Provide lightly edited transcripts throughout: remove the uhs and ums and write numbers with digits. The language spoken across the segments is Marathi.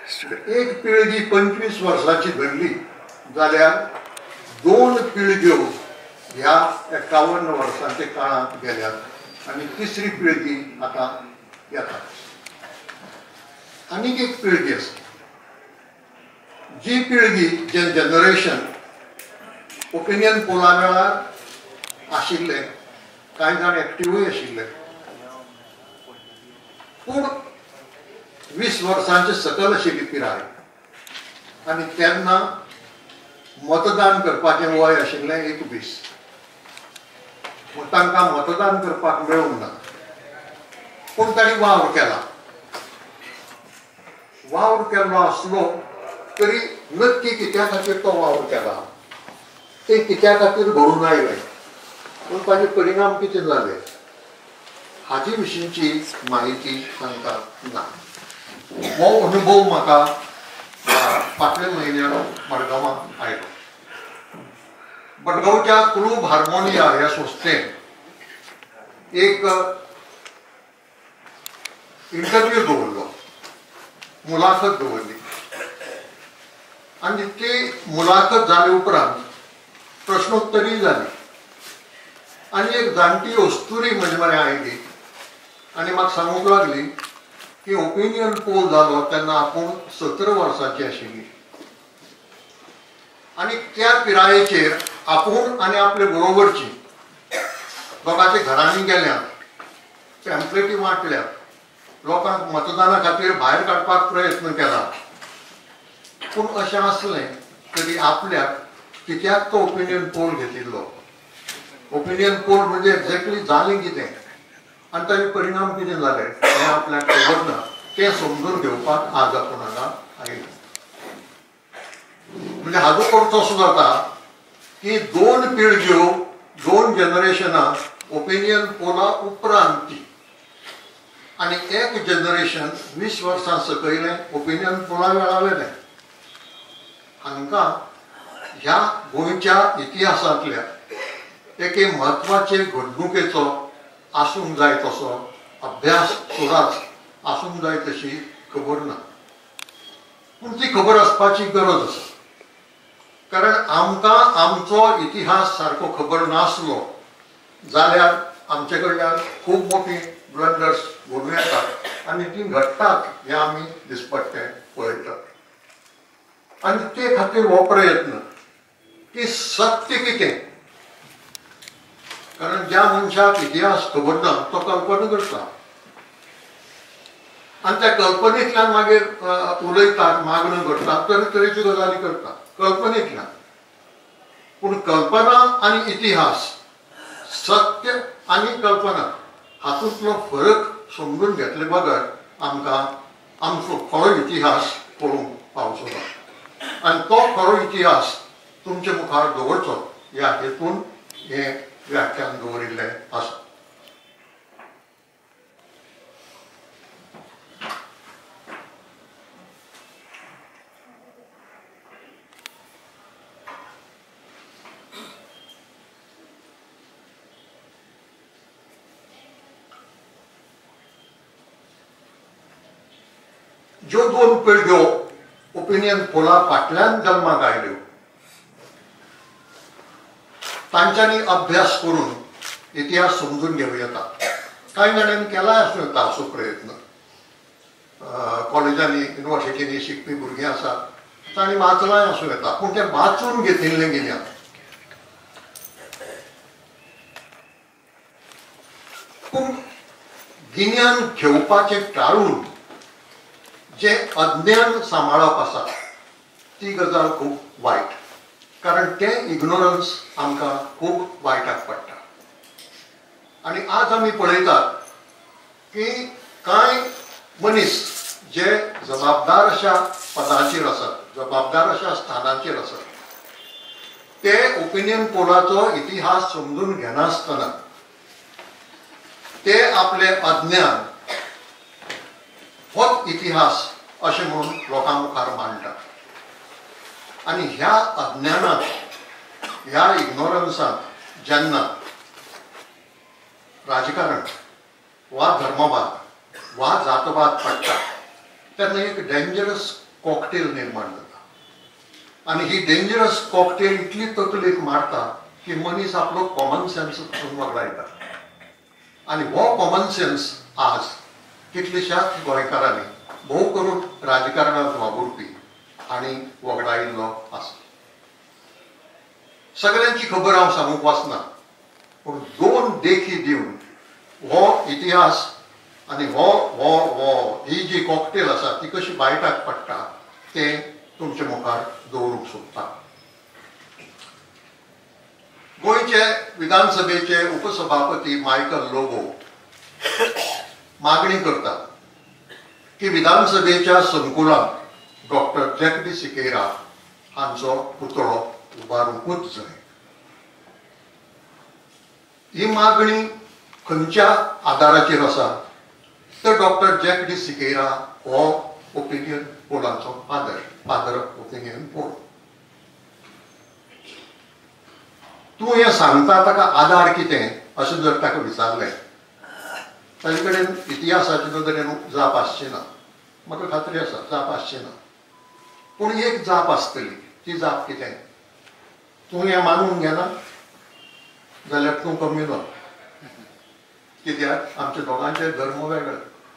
एक पिळगी 25 वर्सांची धरली जाल्यार 2 पिळग्यो ह्या 51 वर्सांच्या काळात गेल्यात आणि तिसरी पिळगी आता येता. आनीक एक पिळगी आसा जी पिळगी जे जनरेशन ओपिनियन पोला वेळार आशिल्ले, कांय जाण एक्टिव्हय आशिल्ले, पूण 20 वर्सांचे सकल आशिल्ली पिराय आनी तेन्ना मतदान करपाचें वय आशिल्लें 21. तांकां मतदान करपाक मेळूंक ना. पूण तांणी वावर केला. वावर केल्लो आसलो तरी नक्की कित्या खातीर तो वावर केला ते कित्या खातीर घडून आयलें पूण ताचे परिणाम कितें जाले हाचे विशींची म्हायती तांकां ना. हो अनुभव म्हाका फाटल्या म्हयन्यात मडगांवां आयलो. मडगांवच्या क्लूब हार्मोनिया ह्या संस्थेन एक इंटरव्यू दवरलो, मुलाखत दवरली आनी ती मुलाखत जाले उपरांत प्रश्नोत्तरी जाली आनी एक जाणटी अस्तुरी म्हजे म्हळ्यार आयली आनी म्हाका सांगूंक लागली की ओपिनियन पोल जालो तेन्ना आपूण 17 वर्सांची आशिल्ली आनी त्या पिरायेचेर आपूण आनी आपले बरोबरची लोकांच्या घरांनी गेल्यात, पॅम्पलेटी वांटल्यात, लोकांक मतदाना खातीर भायर काडपाक प्रयत्न केला. पूण अशें आसलें तरी आपल्याक कित्याक तो ओपिनियन पोल घेतिल्लो. ओपिनियन पोल म्हणजे एक्झॅक्टली जालें कितें आनी ताचे परिणाम कितें जाले हें आपल्याक खबर ना. तें समजून घेवपाक आज आपूण हांगा आयला. म्हणजे हाजो अर्थ असो जाता की 2 पिळग्यो 2 जनरेशनां ओपिनियन पोला उपरांतची आनी एक जनरेशन 20 वर्सां सकयलें ओपिनियन पोला वेळावेलें. हांकां ह्या गोंयच्या इतिहासांतल्या एके म्हत्वाचे घडणुकेचो आसूंक जाय तसो अभ्यास सुराच आसूंक जाय तशी खबर ना. पूण ती खबर आसपाची गरज आसा. कारण आमकां आमचो इतिहास सारको खबर नासलो जाल्यार आमचे कडल्यान खूब मोठी ब्लंडर्स घडूं येतात आनी ती घडटात हें आमी दिसपट्टें पळयतात. आनी ते खातीर हो प्रयत्न की सत्य कितें, कारण ज्या मनशाक इतिहास खबर ना तो कल्पना करता आनी त्या कल्पनेंतल्यान मागीर उलयतात, मागणो करतात, तरेतरेच्यो गजाली करतात कल्पनेंतल्यान. पूण कल्पना आनी इतिहास, सत्य आनी कल्पना हातूंतलो फरक समजून घेतले बगर आमकां आमचो खरो इतिहास पळोवंक पावचो ना. आनी तो खरो इतिहास तुमचे मुखार दवरचो ह्या हेतून हें व्याख्यान दवरिल्लें आसा. ज्यो 2 पिळग्यो ओपिनियन पोला फाटल्यान जल्माक आयल्यो तांच्यांनी अभ्यास करून इतिहास समजून घेवं येता. कांय जाणांनी केलाय आसूं येता असो प्रयत्न. कॉलेजांनी युनिवर्सिटीनी शिकपी भुरगीं आसात तांणी वाचलाय आसूं येता. पूण तें वाचून घेतिल्लें गिन्यान पूण गिन्यान घेवपाचें टाळून जे अज्ञान सांबाळप आसा ती गजाल खूब वायट. कारण तें इग्नोरन्स आमकां खूब वायटाक पडटा. आनी आज आमी पळयतात की कांय मनीस जे जबाबदार अशा पदाचेर आसात, जबाबदार अशा स्थानाचेर आसात, ते ओपिनियन पोलाचो इतिहास समजून घेनासतना ते आपले अज्ञान होच इतिहास अशें म्हणून लोकां मुखार मांडटात. आनी ह्या अज्ञानात, ह्या इग्नोरन्सांत जेन्ना राजकारण वा धर्मवाद वा जातवाद पडटा तेन्ना एक डेंजरस कॉकटेल निर्माण जाता आणि ही डेंजरस कॉकटेल इतली तकलेक मारता की मनीस आपलो कॉमन सेन्स वगडायता आणि हो कॉमन सेन्स आज कितल्याशाच गोंयकारांनी भोव करून राजकारणांत वावुरपी आणि वगडायिल्लो आसा. सगळ्यांची खबर हांव सांगूंक वचना, पूण 2 देखी दिवन हो इतिहास आणि ही जी कॉकटेल आसा ती कशी बायटाक पडटा ते तुमचे मुखार दवरूंक सोदता. गोंयचे विधानसभेचे उपसभापती मायकल लोबो मागणी करतात की विधानसभेच्या संकुलात डॉक्टर जॅक सिकेरा हांचो पुतळो उबारूंकूच जाय. ही मागणी खंयच्या आदाराचेर आसा तर डॉक्टर जॅक सिकेरा हो ओपिनियन पोलाचो फादर ओपिनियन पोल. तूं हें सांगता ताका आदार कितें अशें जर ताका विचारलें ताजे कडेन इतिहासाचे नदरेन जाप आसची ना. म्हाका खात्री आसा जाप आसची ना, पूण एक जाप आसतली. ती जाप कितें? तूं हें मानून घेना जाल्यार तूं कम्युनल, कित्याक आमचे दोगांचे धर्म वेगळे.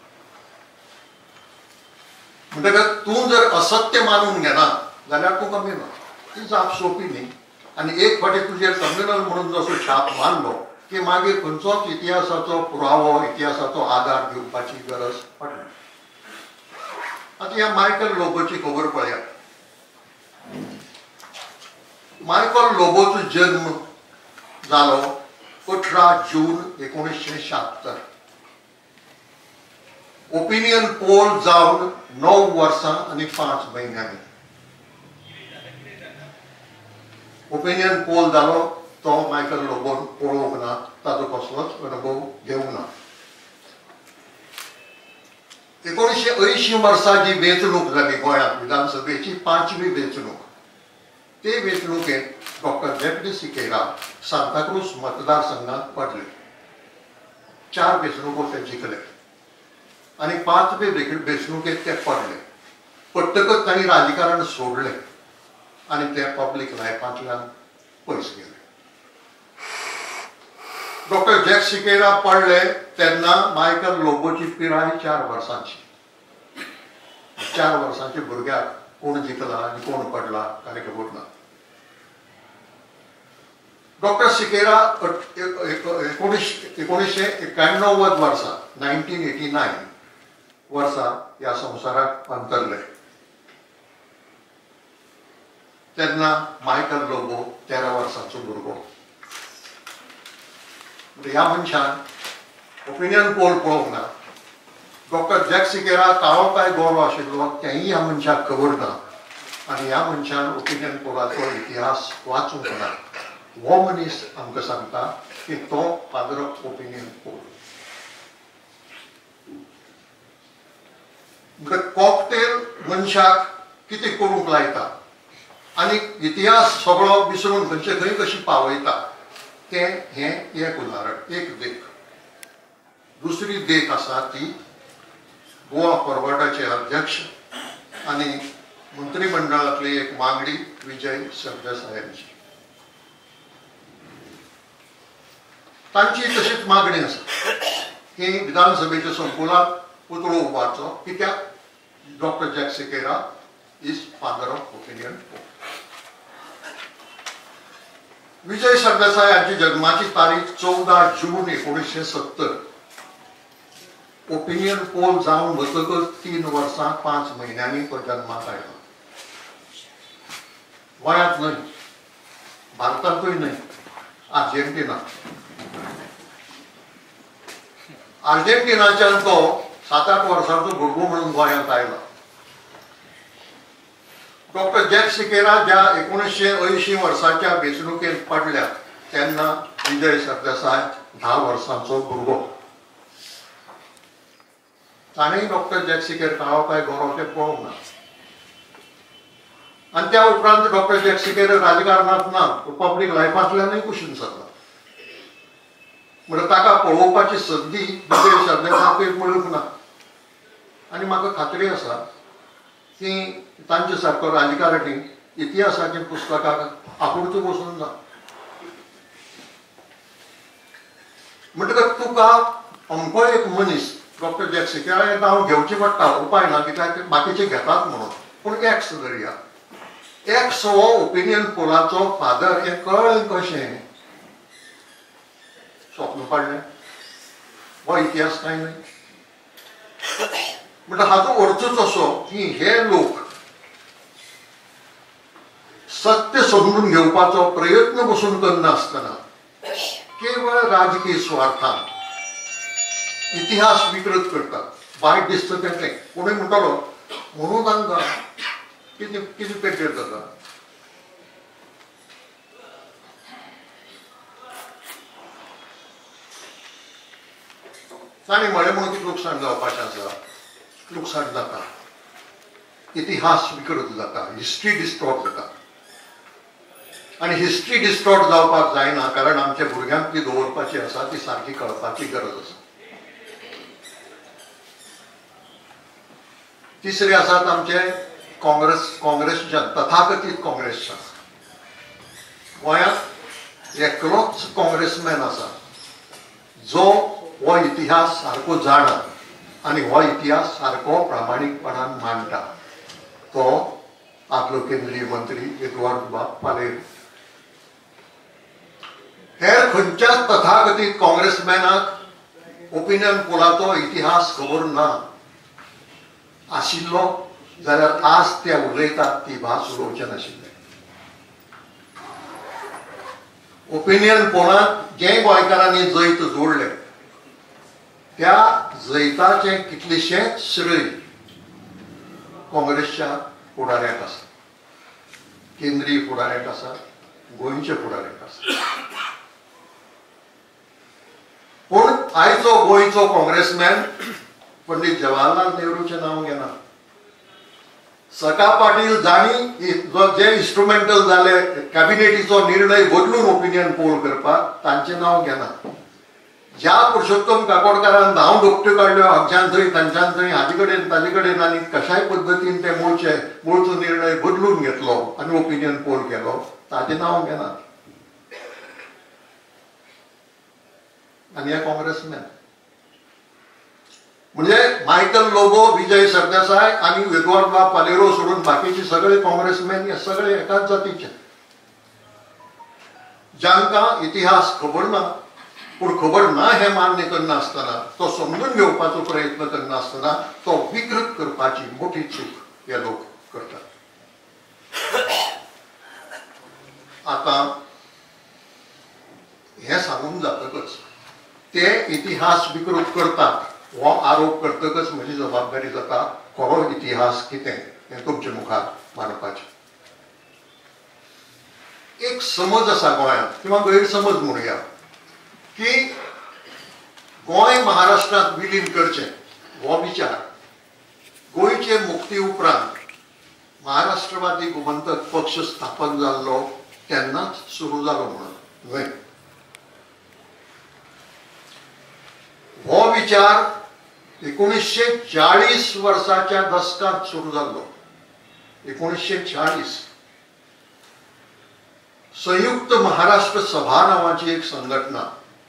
म्हणटकच तूं जर असत्य मानून घेना जाल्यार तूं कम्युनल. ती जाप सोंपी न्ही. आनी एक फावटी तुजेर कम्युनल म्हणून जसो छाप मारलो की मागीर खंयचोच इतिहासाचो पुरावो इतिहासाचो आदार दिवपाची गरज पडना. आता ह्या मायकल लोबोची खबर पळया. मायकल लोबोचो जल्म जालो 18 जून 1976. ओपिनियन पोल जावन 9 वर्सां आणि 5 म्हयन्यांनी. ओपिनियन पोल जालो तो मायकल लोबोन पळोवंक ना, ताजो कसलोच अनुभव घेवंक ना. 1980 वर्सा जी वेंचणूक जाली गोंयांत विधानसभेची 5वी वेंचणूक, ते वेंचणुकेंत डॉक्टर जॅक सिकेरा सांताक्रूज मतदारसंघात पडले. 4 वेंचणुको ते जिखले आणि 5वे वेंचणुकेंत ते पडले. पडटकच तांणी राजकारण सोडलें आणि ते पब्लीक लायफांतल्यान पयस गेले. डॉक्टर जॅक सिकेरा पडले तेन्ना मायकल लोबोची पिराय 4 वर्सांची. 4 वर्सांच्या भुरग्याक कोण जिखला आनी कोण पडला ताका खबर ना. डॉक्टर सिकेरा 1991 वर्सा 1989 वर्सा ह्या संवसाराक अंतरले. तेन्ना मायकल लोबो 13 वर्सांचो भुरगो. ह्या मनशान ओपिनियन पोल पळोवंक ना. डॉक्टर जॅक सिकेरा काळो काय गोरो आशिल्लो तेंय ह्या मनशाक खबर ना आनी ह्या मनशान ओपिनियन पोलाचो इतिहास वाचूंक ना. हो मनीस आमकां सांगता की तो father of opinion poll. Cocktail मनशाक कितें करूंक लायता आनी इतिहास सगळो विसरून खंयचे खंय कशी पावयता तें हें एक उदाहरण, एक देख. दुसरी देख आसा ती गोवा फॉरवर्डाचे अध्यक्ष आनी मंत्रिमंडळांतली एक मागणी विजय सरदेसाय यांची. तांची तशीच मागणी आसा की विधानसभेच्या संकुलात पुतळो उबारचो, कित्याक doctor Jack Sequeira is father of opinion poll. Vijay Sardesai यांची जन्माची तारीख 14 जून 1970. ओपिनियन पोल जावन वतकच 3 वर्सां 5 म्हयन्यांनी तो जन्माक आयलो. गोंयांत न्हय, भारतांतूय न्हय, अर्जेंटिना. अर्जेंटिनाच्यान तो 7-8 वर्सांचो भुरगो म्हणून गोंयांत आयलो. डॉक्टर जॅक सिकेरा ज्या 1980 वर्साच्या वेंचणुकेंत पडल्या तेन्ना विजय सरदेसाय 10 वर्सांचो भुरगो. ताणेंय डॉक्टर जॅक सिकेर काळो काय गोरो ते पळोवंक ना. आनी त्या उपरांत डॉक्टर जॅक सिकेर राजकारणांत ना, पब्लीक लायफांतल्यानूय कुशीन सरला. म्हणून ताका पळोवपाची संदी विजय सरदेसायाकूय मेळूंक ना. आनी म्हाका खात्री आसा की तांचे सारको राजकारणी इतिहासाची पुस्तकां आपुणचे बसून ना. म्हणटकच तुका अमको एक मनीस डॉक्टर जॅक्सिकाचे नांव घेवचें पडटा, उपाय ना, कित्याक बाकीचे घेतात म्हणून. पूण एक्स धरया, एक्स हो ओपिनियन पोलाचो फादर हें कळ्ळें कशें? स्वप्न पडलें? हो इतिहास कांय न्हय. म्हणटा हाचो अर्थूच असो की हे लोक सत्य समजून घेवपाचो प्रयत्न पसून करनासतना केवळ राजकीय स्वार्थान इतिहास विकृत करतात. वायट दिसता तें कोणूय म्हणटलो म्हणून तांकां कितें कितें पेटेर जाता. ताणें म्हळें म्हणून कितें लुकसाण जावपाचें आसा, लुकसाण जाता, इतिहास विकृत जाता, हिस्ट्री डिस्टॉर्ट जाता. आनी हिस्ट्री डिस्टॉर्ट जावपाक जायना, कारण आमच्या भुरग्यांक ती दवरपाची आसा, ती सारकी कळपाची गरज आसा. तिसरे आसात आमचे काँग्रेस तथाकथीत काँग्रेसच्या. गोंयांत एकलोच काँग्रेसमॅन आसा जो हो इतिहास सारको जाणा आनी हो इतिहास सारको प्रामाणीकपणान मांडटा. तो आपलो केंद्रीय मंत्री एडवर्ड पालेर. हेर खंयच्याच तथाकथीत काँग्रेसमॅनाक ओपिनियन पोलाचो इतिहास खबर ना. आशिल्लो जाल्यार आज ते उलयतात ती भास उलोवचे नाशिल्ले. ओपिनियन पोलांत जे गोंयकारांनी जैत जोडले त्या जैताचे कितलेशेच श्रेय काँग्रेसच्या फुडाऱ्याक आसा, केंद्रीय फुडाऱ्याक आसा, गोंयच्या फुडाऱ्याक आसा. पूण आयचो गोंयचो काँग्रेसमॅन पंडित जवाहरलाल नेहरूचें नांव घेना. सका पाटील जाणी जे इन्स्ट्रुमेंटल जाले कॅबिनेटीचो निर्णय बदलून ओपिनियन पोल करपाक, तांचें नांव घेना. ज्या पुरुषोत्तम काकोडकारान धांव डोकट्यो काडल्यो हांगच्यान थंय तांच्यान थंय हाजे कडेन ताजे कडेन आनी कशाय पद्दतीन ते मूळचो निर्णय बदलून घेतलो आनी ओपिनियन पोल केलो, ताचें नांव घेना. आनी हे काँग्रेसमॅन म्हणजे मायकल लोबो, विजय सरदेसाय आणि एडवर्ड पालेरो सोडून बाकीचे सगळे काँग्रेसमॅन हे सगळे एकाच जातीचे, जांकां इतिहास खबर ना. पूण खबर ना हे मान्य करना आसतना, तो समजून घेवपाचो प्रयत्न करना आसतना तो विकृत करपाची मोठी चूक हे लोक करतात. आता हे सांगून जातकच ते इतिहास विकृत करतात हो आरोप करतकच म्हजी जबाबदारी जाता खरो इतिहास कितें हें तुमचे मुखार मांडपाचें. एक समज आसा गोंयांत, किंवा गैरसमज म्हणुया, की गोंय महाराष्ट्रांत विलीन करचें हो विचार गोंयचे मुक्ती उपरांत महाराष्ट्रवादी गोमंतक पक्ष स्थापन जाल्लो तेन्नाच सुरू जालो म्हणून न्हय. हो विचार 1940 वर्साच्या दशकात सुरू जाल्लो. 1940 संयुक्त महाराष्ट्र सभा नावाची एक संघटना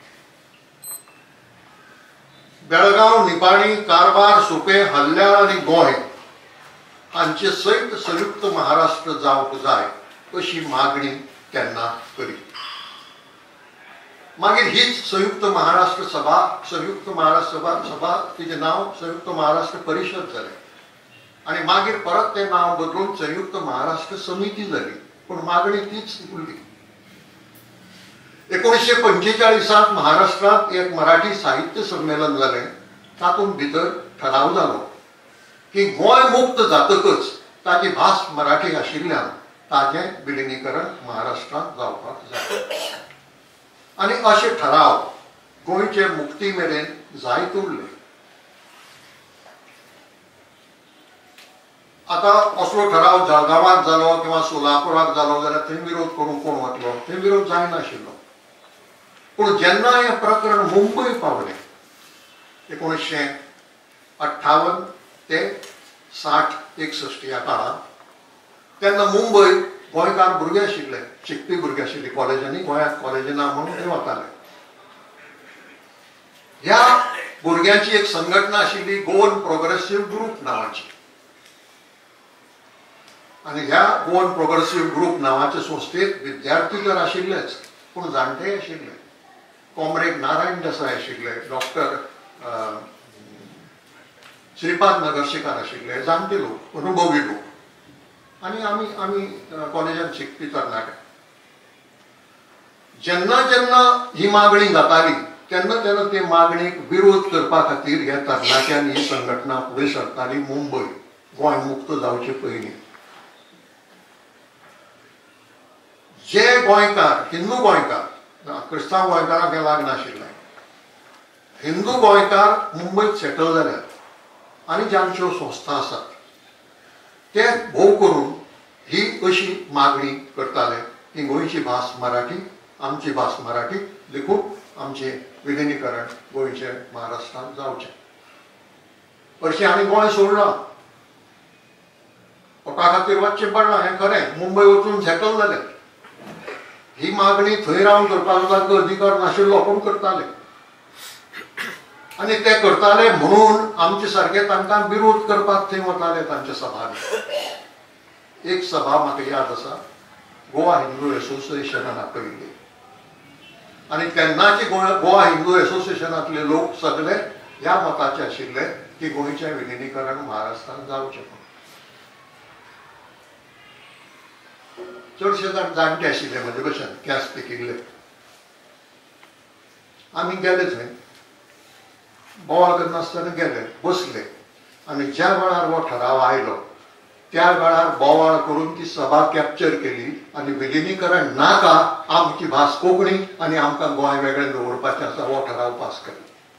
बेळगाव, निपाणी, कारवार, सुपे, हल्ल्याळ आणि गोंय हांचे सयत संयुक्त महाराष्ट्र जावंक जाय अशी मागणी तेन्ना करी. मागीर हीच संयुक्त महाराष्ट्र सभा तिचें नांव संयुक्त महाराष्ट्र परिषद जालें आनी मागीर परत तें नांव बदलून संयुक्त महाराष्ट्र समिती जाली. पूण मागणी तीच उरली. 1945 महाराष्ट्रात एक मराठी साहित्य संमेलन जालें. तातूंत भितर ठराव जालो की गोंय मुक्त जातकच ताची भास मराठी आशिल्ल्यान ताचें विलिनीकरण महाराष्ट्रांत जावपाक जाय. आनी अशे ठराव गोंयचे मुक्ती मेरेन जायत उरले. आता असलो ठराव जळगावांत जालो किंवा सोलापुराक जालो जाल्यार थंय विरोध करूंक कोण वतलो? थंय विरोध जायनाशिल्लो. पूण जेन्ना हें प्रकरण मुंबय पावलें 1958 ते 60-61 ह्या काळात तेन्ना मुंबय गोंयकार भुरगे आशिल्ले, शिकपी भुरगे आशिल्ले कॉलेजांनी, गोंयांत कॉलेजी ना म्हणून थंय वताले. ह्या भुरग्यांची एक संघटना आशिल्ली गोवन प्रोग्रेसिव्ह ग्रुप नांवाची. आणि ह्या गोवन प्रोग्रेसिव्ह ग्रुप नांवाच्या संस्थेत विद्यार्थी तर आशिल्लेच पूण जाणटे आशिल्ले. कॉम्रेड नारायण देसाय आशिल्ले, डॉक्टर श्रीपाद नगरशेकार आशिल्ले, जाणटे लोक, अनुभवी लोक. आणि आमी कॉलेजांत शिकपी तरणाटे. जेन्ना जेन्ना ही मागणी जाताली तेन्ना तेन्ना ते मागणीक विरोध करपा खातीर ह्या तरणाट्यांनी ही संघटना फुडें सरताली. मुंबय गोंय मुक्त जावचे पयलीं जे गोंयकार, हिंदू गोंयकार, क्रिस्तांव गोंयकारांक हें लागनाशिल्लें, हिंदू गोंयकार मुंबयत सेटल जाल्यात आनी जांच्यो संस्था आसात ते भोव करून ही अशी मागणी करताले की गोंयची भास मराठी, आमची भास मराठी, देखून आमचे विलिनीकरण गोंयचे महाराष्ट्रांत जावचें. हरशीं आमी गोंय सोडलां, पोटा खातीर वचचें पडलां, हें खरें. मुंबय वचून सेटल जाले. ही मागणी थंय रावन करपाचो तांकां अधिकार नाशिल्लो पूण करताले. आनी ते करताले म्हणून आमचे सारके तांकां विरोध करपाक थंय वताले तांच्या सभांनी. एक सभा म्हाका याद आसा, गोवा हिंदू एसोसिएशनान आपयल्ली. आनी तेन्नाचे गोवा हिंदू एसोसिएशनांतले लोक सगळे ह्या मताचे आशिल्ले की गोंयचें विलिनीकरण महाराष्ट्रांत जावचें. चडशे जाण जाणटे आशिल्ले म्हजे भशेन, कॅस पिकिल्ले. आमी गेले थंय, बोवाळ करनासतना गेले, बसले. आनी ज्या वेळार हो ठराव आयलो त्या वेळार बोवाळ करून ती सभा कॅप्चर केली आनी विलिनीकरण नाका, आमची भास कोंकणी आनी आमकां गोंय वेगळें दवरपाचें आसा हो ठराव पास केलो.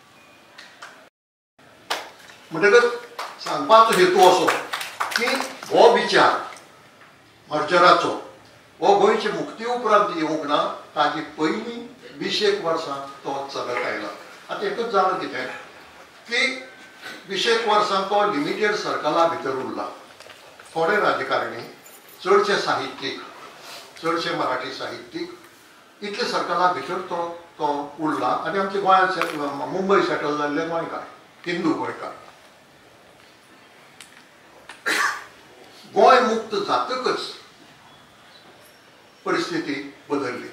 म्हणटकच सांगपाचो हेतू असो की हो विचार मर्जराचो हो गोंयचे मुक्ती उपरांत येवंक ना, ताची पयलीं 20 वर्सां तो चलत आयला. आतां एकच जालें कितें की 20 वर्सां तो लिमिटेड सर्कला भितर उरला. थोडे राजकारणी, चडशे साहित्यीक, चडशे मराठी साहित्यीक इतले सर्कला भितर तो उरला. आनी आमचे गोंयांत मुंबय सेटल जाल्ले गोंयकार, हिंदू गोंयकार. गोंय मुक्त जातकच परिस्थिती बदलली.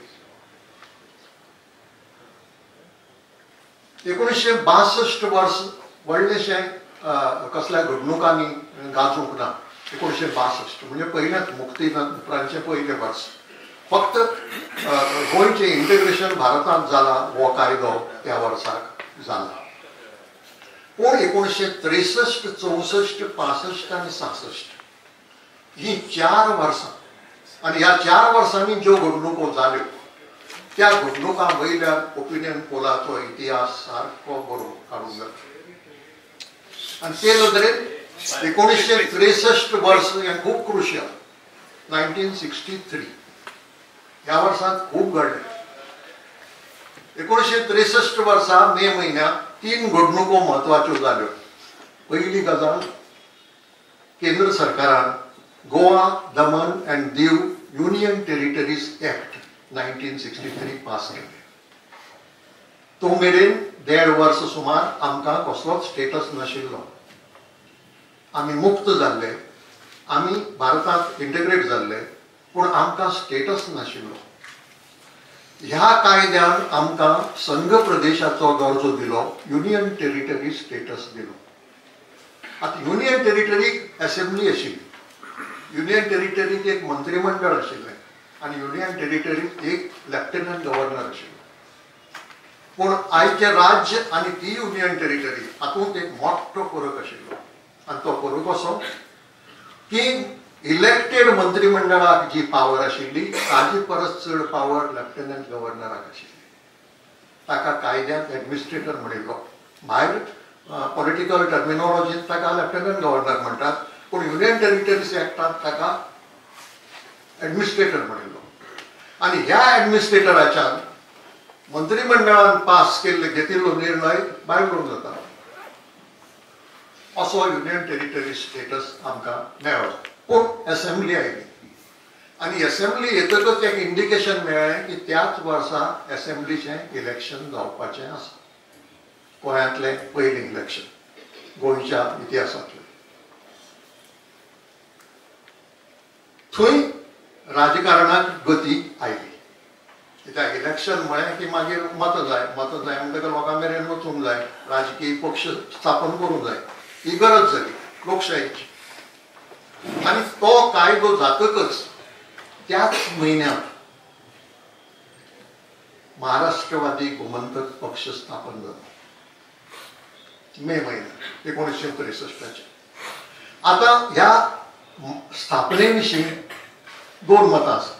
1962 वर्स व्हडलेशें कसल्या घडणुकांनी गाजूंक ना. 1962 म्हणजे पयलेंच मुक्ती उपरांतचें पयलें वर्स. फक्त गोंयचें इंटिग्रेशन भारतांत जाला हो कायदो त्या वर्साक जाला. पूण 1963, 64, 65 आनी 66 ही 4 वर्सां, आनी ह्या 4 वर्सांनी ज्यो घडणुको जाल्यो त्या घडणुकां वयल्यान ओपिनियन पोलाचो इतिहास सारको बरोवन काडूंक जाता. आनी ते नदरेन 1963 वर्स हें खूब क्रुशियल. 1963 ह्या वर्सांत खूब घडलें. 1963 वर्सा मे म्हयन्याक 3 घडणुको म्हत्वाच्यो जाल्यो. पयली गजाल, केंद्र सरकारान Goa, Daman and Diu union territories act 1963 pass केलें. तो मेरेन 1.5 वर्स सुमार आमकां कसलोच स्टेटस नाशिल्लो. आमी मुक्त जाल्ले, आमी भारतांत इंटिग्रेट जाल्ले, पूण आमकां स्टेटस नाशिल्लो. ह्या कायद्यान आमकां संघ प्रदेशाचो दर्जो दिलो, युनियन टेरिटरी स्टेटस दिलो. आतां युनियन टेरिटरीक असेंब्ली आशिल्ली, युनियन टेरिटरीक एक मंत्रिमंडळ आशिल्लें आनी युनियन टेरिटरीक एक लेफ्टनंट गव्हर्नर आशिल्लो. पूण आयचे राज्य आनी ती युनियन टेरिटरी हातूंत एक मोठो फरक आशिल्लो. आनी तो फरक असो की इलेक्टेड मंत्रिमंडळाक जी पावर आशिल्ली ताजी परस चड पावर लेफ्टनंट गव्हर्नराक आशिल्ली. ताका कायद्यांत एडमिनिस्ट्रेटर म्हणिल्लो. भायर पॉलिटिकल टर्मिनॉलॉजींत ताका लेफ्टनंट गव्हर्नर म्हणटात, पूण युनियन टेरिटरीज एक्टांत ताका एडमिनिस्ट्रेटर म्हणिल्लो. आनी ह्या एडमिनिस्ट्रेटराच्यान मंत्रिमंडळान पास केल्ले घेतिल्लो निर्णय भायर करूंक जाता. असो युनियन टेरिटरी स्टेटस आमकां मेळ्ळो. पूण असेंब्ली आयली आनी असेंब्ली येतकच एक इंडिकेशन मेळ्ळें की त्याच वर्सा असेंब्लीचें इलेक्शन जावपाचें आसा. गोंयांतलें पयलें इलेक्शन गोंयच्या इतिहासांतलें. थंय राजकारणाक गती आयली. कित्याक इलेक्शन म्हळें की मागीर मत जाय म्हणटकीर लोकां मेरेन वचूंक जाय, राजकीय पक्ष स्थापन करूंक जाय, ही गरज जाली लोकशायेची. आनी तो कायदो जातकच त्याच म्हयन्यात महाराष्ट्रवादी गोमंतक पक्ष स्थापन जालो. मे महिन्यात 1963. आता ह्या स्थापने विशीं दोन मतां आसात.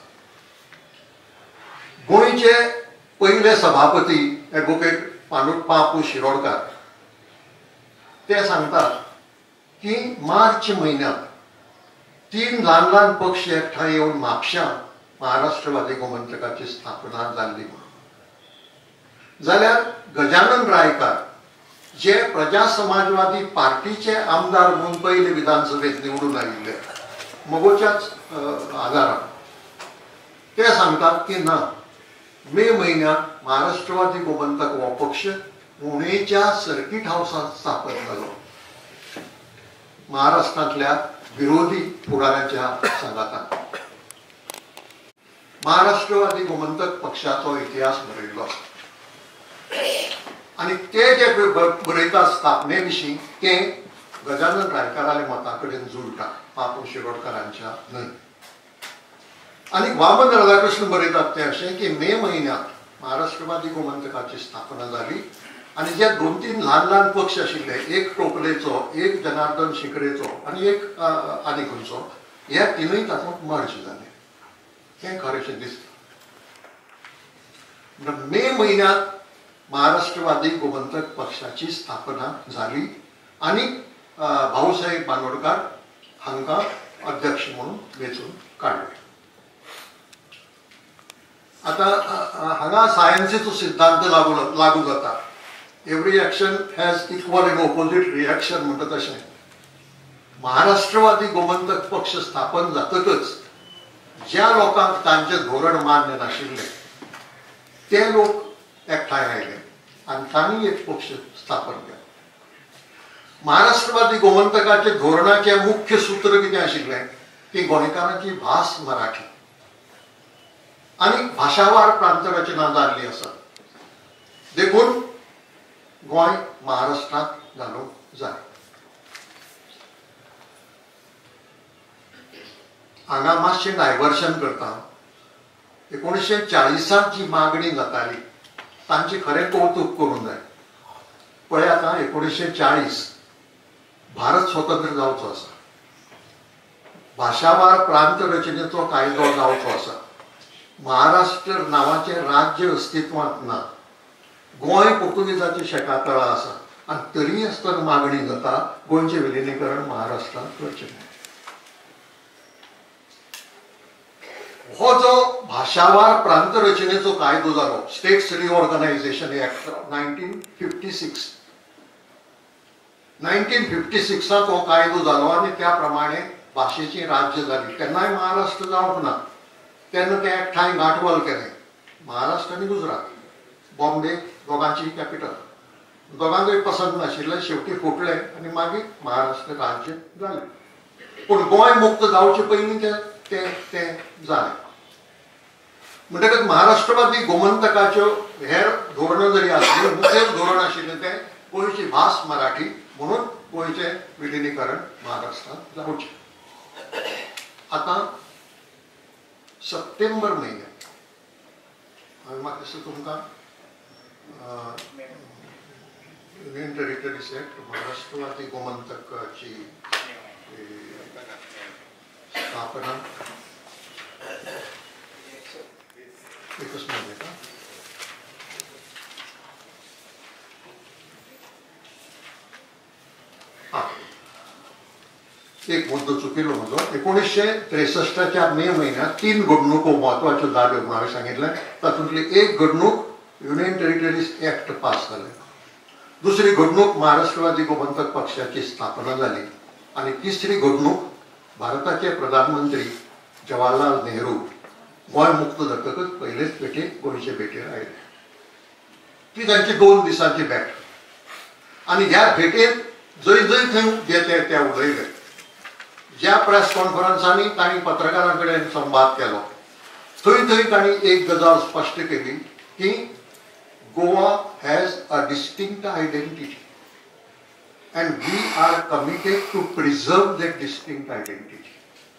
गोंयचे पयले सभापती ॲडव्होकेट पापू शिरोडकार ते सांगतात की मार्च महिन्यात 3 ल्हान ल्हान पक्ष एकठांय येवन म्हापशां महाराष्ट्रवादी गोमंतकाची स्थापना जाल्ली म्हणून. जाल्यार गजानन रायकार जे प्रजा समाजवादी पार्टीचे आमदार म्हणून पयले विधानसभेत निवडून आयिल्ले मगोच्याच आदारान ते सांगतात की ना, मे महिन्यात महाराष्ट्रवादी गोमंतक हो पक्ष पुणेच्या सर्किट हाऊसात स्थापन झालो महाराष्ट्रातल्या विरोधी फुडाऱ्यांच्या संघातान. महाराष्ट्रवादी गोमंतक पक्षाचो इतिहास बरयल्लो आसा आनी ते जे बरयतात स्थापने विशीं ते गजानन रायकाराले मता कडेन जुळटा, पापू शिरोडकारांच्या न्हय. आनी वामन राधाकृष्ण बरयतात ते अशें की मे म्हयन्यात महाराष्ट्रवादी गोमंतकाची स्थापना जाली आनी जे 2-3 ल्हान ल्हान पक्ष आशिल्ले, एक टोपलेचो, एक जनार्दन शिकरेचो आनी एक आनी खंयचो, हे तिनूय तातूंत मर्ज जाले. हें खरेंशें दिसता. मे म्हयन्यात महाराष्ट्रवादी गोमंतक पक्षाची स्थापना झाली आनी भाऊसाहेब बांदोडकार हांकां अध्यक्ष म्हणून वेंचून काडले. आता हांगा सायन्सीचो सिद्धांत लागू जाता. Every action has equal and opposite reaction म्हणटा तशें. महाराष्ट्रवादी गोमंतक पक्ष स्थापन जातकच ज्या लोकांक तांचे धोरण मान्य नाशिल्ले ते लोक एकठांय आयले आनी तांणी एक पक्ष स्थापन केलो. महाराष्ट्रवादी गोमंतकाचे धोरणाचे मुख्य सूत्र कितें आशिल्लें की गोंयकारांची भास मराठी आनी भाशावार प्रांतरचना जाल्ली आसा. देखून गोंय महाराष्ट्रांत घालूंक जाय. हांगा मातशें डायवर्शन करता. 1940 जी मागणी जाताली तांची खरें कौतुक करूंक जाय. पळय आतां 1940 भारत स्वतंत्र जावचो आसा, भाशावार प्रांत रचनेचो कायदो जावचो आसा, महाराष्ट्र नांवाचें राज्य अस्तित्वांत ना, गोंय पुर्तुगेजाच्या शेकातळा आसा आनी तरी आसतना मागणी जाता गोंयचें विलिनीकरण महाराष्ट्रांत करचें. हो जो भाशावार प्रांत रचनेचो कायदो जालो, स्टेट्स रिऑर्गनायझेशन एक्ट 1956, 1956 हो कायदो जालो आनी त्या प्रमाणे भाशेची राज्य जाली. केन्नाय महाराष्ट्र जावंक ना. तेन्ना ते एकठांय गांठवल केलें, महाराष्ट्र आनी गुजरात, बॉम्बे दोगांची कॅपिटल. दोगांकय पसंत नाशिल्लें, शेवटी फुटलें आनी मागीर महाराष्ट्र राज्य जालें. पूण गोंय मुक्त जावचे पयलीं ते जालें. म्हणटकच महाराष्ट्रवादी गोमंतकाच्यो हेर धोरणां जरी आसलीं, मुखेल धोरण आशिल्लें तें गोंयची भास मराठी म्हणून गोंयचें विलिनीकरण महाराष्ट्रांत जावचें. आतां सप्टेंबर म्हयन्यात हांवें म्हाका दिसता तुमकां युनियन टेरिटरीज एक्ट महाराष्ट्रवादी गोमंतकाची स्थापना एकच मिनिट. एक मुद्दो चुकिलो म्हजो. 1963च्या मे म्हयन्यात 3 घडणुको म्हत्वाच्यो जाल्यो म्हणून हांवें सांगितलें. तातूंतली एक घडणूक युनियन टेरिटरीज एक्ट पास जालें दुसरी घडणूक महाराष्ट्रवादी गोमंतक पक्षाची स्थापना झाली आणि तिसरी घडणूक भारताचे प्रधानमंत्री जवाहरलाल नेहरू गोय मुक्त जातकच पहिलेच भेटेत गोयचे भेटेर आयले. ती तांची 2 दिसांची भेट आणि ह्या भेटेत जय जय थंय घेते त्या उलयले. ज्या प्रेस कॉन्फरन्सांनी तांणी पत्रकारां कडेन संवाद केलो थंय थंय तांणी एक गजाल स्पश्ट केली की Goa has a distinct identity and we are committed to preserve that distinct identity.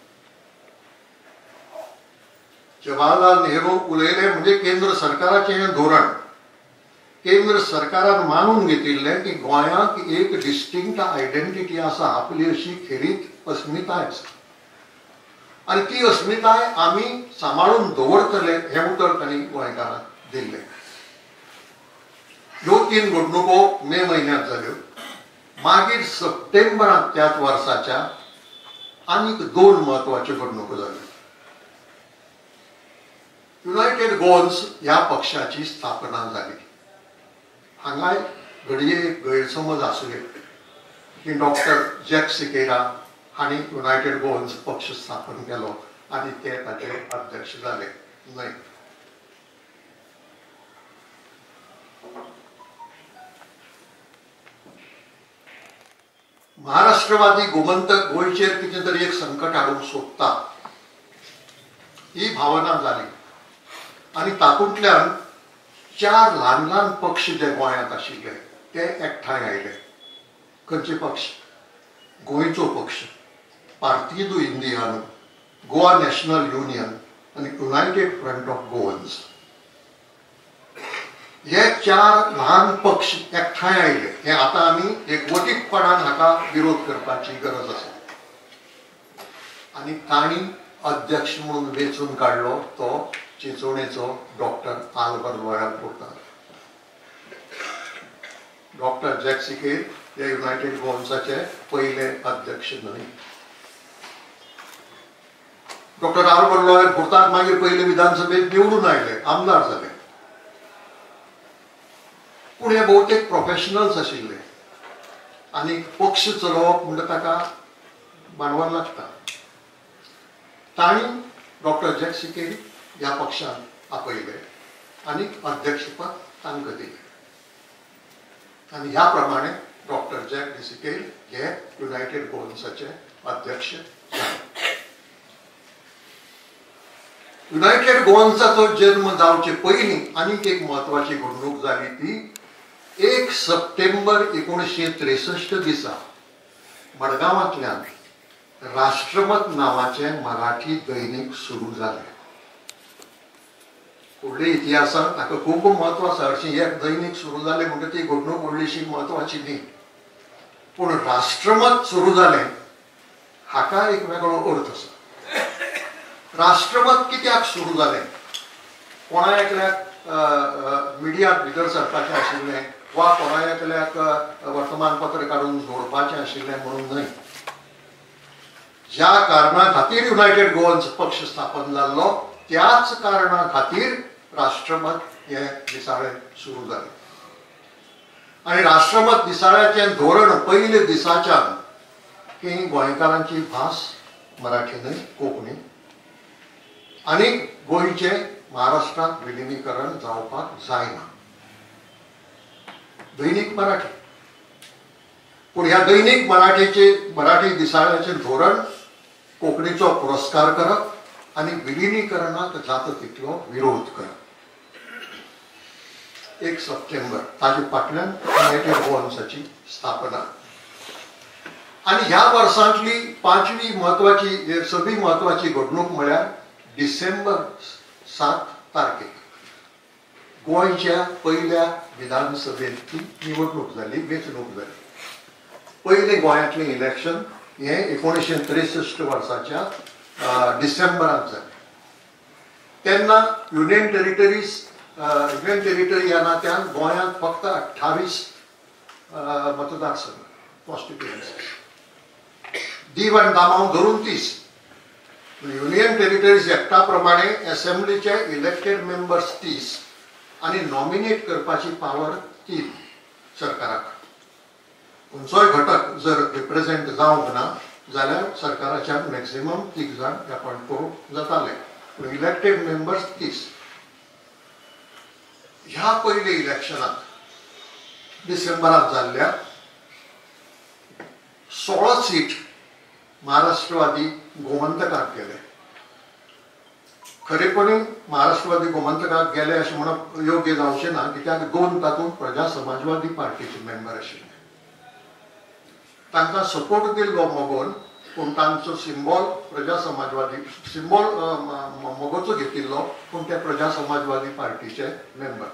Jawaharlal Nehru उलयले म्हणजे केंद्र सरकाराचे धोरण. केंद्र सरकारान मानून घेतिल्ले की गोंयाक एक डिस्टिंक्ट आयडेंटिटी आसा, आपली अशी खेरीत अस्मिताय आसा आणि ती अस्मिताय आमी सांबाळून दवरतले हे उतर तांणी गोंयकारांक दिल्ले. ह्यो 3 घडणुको मे म्हयन्यांत जाल्यो. मागीर सप्टेंबरांत त्याच वर्साच्या आनीक 2 महत्वाच्यो घडणुको जाल्यो. युनायटेड गोवन्स ह्या पक्षाची स्थापना जाली. हांगाय घडये एक गैरसमज आसले की डॉक्टर जॅक सिकेरा हांणी युनायटेड गोवन्स पक्ष स्थापन केलो आनी ते ताचे अध्यक्ष जाले. न्हय. महाराष्ट्रवादी गोमंतक गोयचेर कितें तरी एक संकट हाडूंक सोदता ही भावना जाली आणि तातूंतल्यान 4 ल्हान ल्हान पक्ष जे गोंयांत आशिल्ले ते एकठांय आयले. खंयचे पक्ष? गोंयचो पक्ष पार्टिदो इंडियानो, गोवा नॅशनल युनियन आणि युनायटेड फ्रंट ऑफ गोवन्स. हे 4 ल्हान पक्ष एकठांय आयले. हे आता आमी एकवटीतपणान हाका विरोध करपाची गरज आसा आणि तांणी अध्यक्ष म्हणून वेचून काडलो तो चिंचोणेचो डॉक्टर आल्बर लॉयर पोर्तार. डॉक्टर जॅक सिकेर हे युनायटेड गोवन्साचे पहिले अध्यक्ष न्हय. डॉक्टर आल्बर लॉयर पोर्तार मागीर पहिले विधानसभेत निवडून आयले, आमदार जाले. पूण हे बहुतेक प्रोफेशनल्स आशिल्ले आनी पक्ष चलोवप म्हणजे ताका भांडवल लागता. तांणी डॉक्टर जॅक सिकेर ह्या पक्षान आपयले आनी अध्यक्षपद तांकां दिलें आनी ह्या प्रमाणे डॉक्टर जॅक सिकेर हे युनायटेड गोवन्साचे अध्यक्ष जाले. युनायटेड गोवन्साचो जन्म जावचे पयलीं आनीक एक म्हत्वाची घडणूक जाली ती 1 सप्टेंबर 1963 दिसा मडगांवांतल्यान राष्ट्रमत नावाचे मराठी दैनिक सुरू जाले. फुडल्या इतिहासांत ताका खूब म्हत्व आसा. हरशीं एक दैनिक सुरू जालें म्हणटा ती घडणूक व्हडलीशी म्हत्वाची न्ही, पूण राष्ट्रमत सुरू जालें हाका एक वेगळो अर्थ आसा. राष्ट्रमत कित्याक सुरू जालें? कोणा एकल्याक मिडियांत भितर सरपाचें आशिल्लें वा कोणा एकल्याक वर्तमानपत्र काडून जोडपाचें आशिल्लें म्हणून न्हय. ज्या कारणां खातीर युनायटेड गोवन्स पक्ष स्थापन जाल्लो त्याच कारणा खातीर राष्ट्रमत हे दिसाळें सुरू जालें. आनी राष्ट्रमत दिसाळ्याचें धोरण पयले दिसाच्यान की गोंयकारांची भास मराठी न्हय कोंकणी आनी गोंयचें महाराष्ट्रांत विलिनीकरण जावपाक जायना. दैनिक मराठी. पूण ह्या दैनिक मराठी दिसाळ्याचें धोरण कोंकणीचो पुरस्कार करप आनी विलिनीकरणाक जाता तितलो विरोध करप. 1 सप्टेंबर ताजे फाटल्यान युनायटेड गोवन्साची स्थापना आनी ह्या वर्सांतली 5वी म्हत्वाची 6वी म्हत्वाची घडणूक म्हळ्यार डिसेंबर 7 तारखेक गोंयच्या पहिल्या विधानसभेची निवडणूक जाली, वेंचणूक जाली. पयलें गोंयांतलें इलेक्शन हे 1963 वर्साच्या डिसेंबरांत जालें. तेन्ना युनियन टेरिटरीयनांतल्यान गोंयांत फक्त 28 मतदारसंघ कॉन्स्टिट्युएन्सी. दीव आनी दामांव धरून 30. युनियन टेरिटरीज एक्टा प्रमाणे असेंब्लीचे इलेक्टेड मेंबर्स 30 आनी नॉमिनेट करपाची पावर 3 सरकाराक. खंयचोय घटक जर रिप्रेझेंट जावंक ना जाल्यार सरकाराच्यान मॅक्सिमम 3 जाण अपॉइंट करूंक जाताले, पूण इलेक्टेड मेंबर्स 30. ह्या पयले इलेक्शनात डिसेंबरात जाल्ल्या 16 सीट महाराष्ट्रवादी गोमंतकाक गेले. खरेपणी महाराष्ट्रवादी गोमंतकाक गेले अशें म्हणप योग्य जावचें ना, कित्याक 2 तातूंत प्रजा समाजवादी पार्टीचे मेंबर आशिल्ले. तांकां सपोर्ट दिल्लो मोगोन, पूण तांचो सिंबॉल प्रजा समाजवादी सिंबॉल मोगोचो घेतिल्लो, पूण ते प्रजा समाजवादी पार्टीचे मेंबर.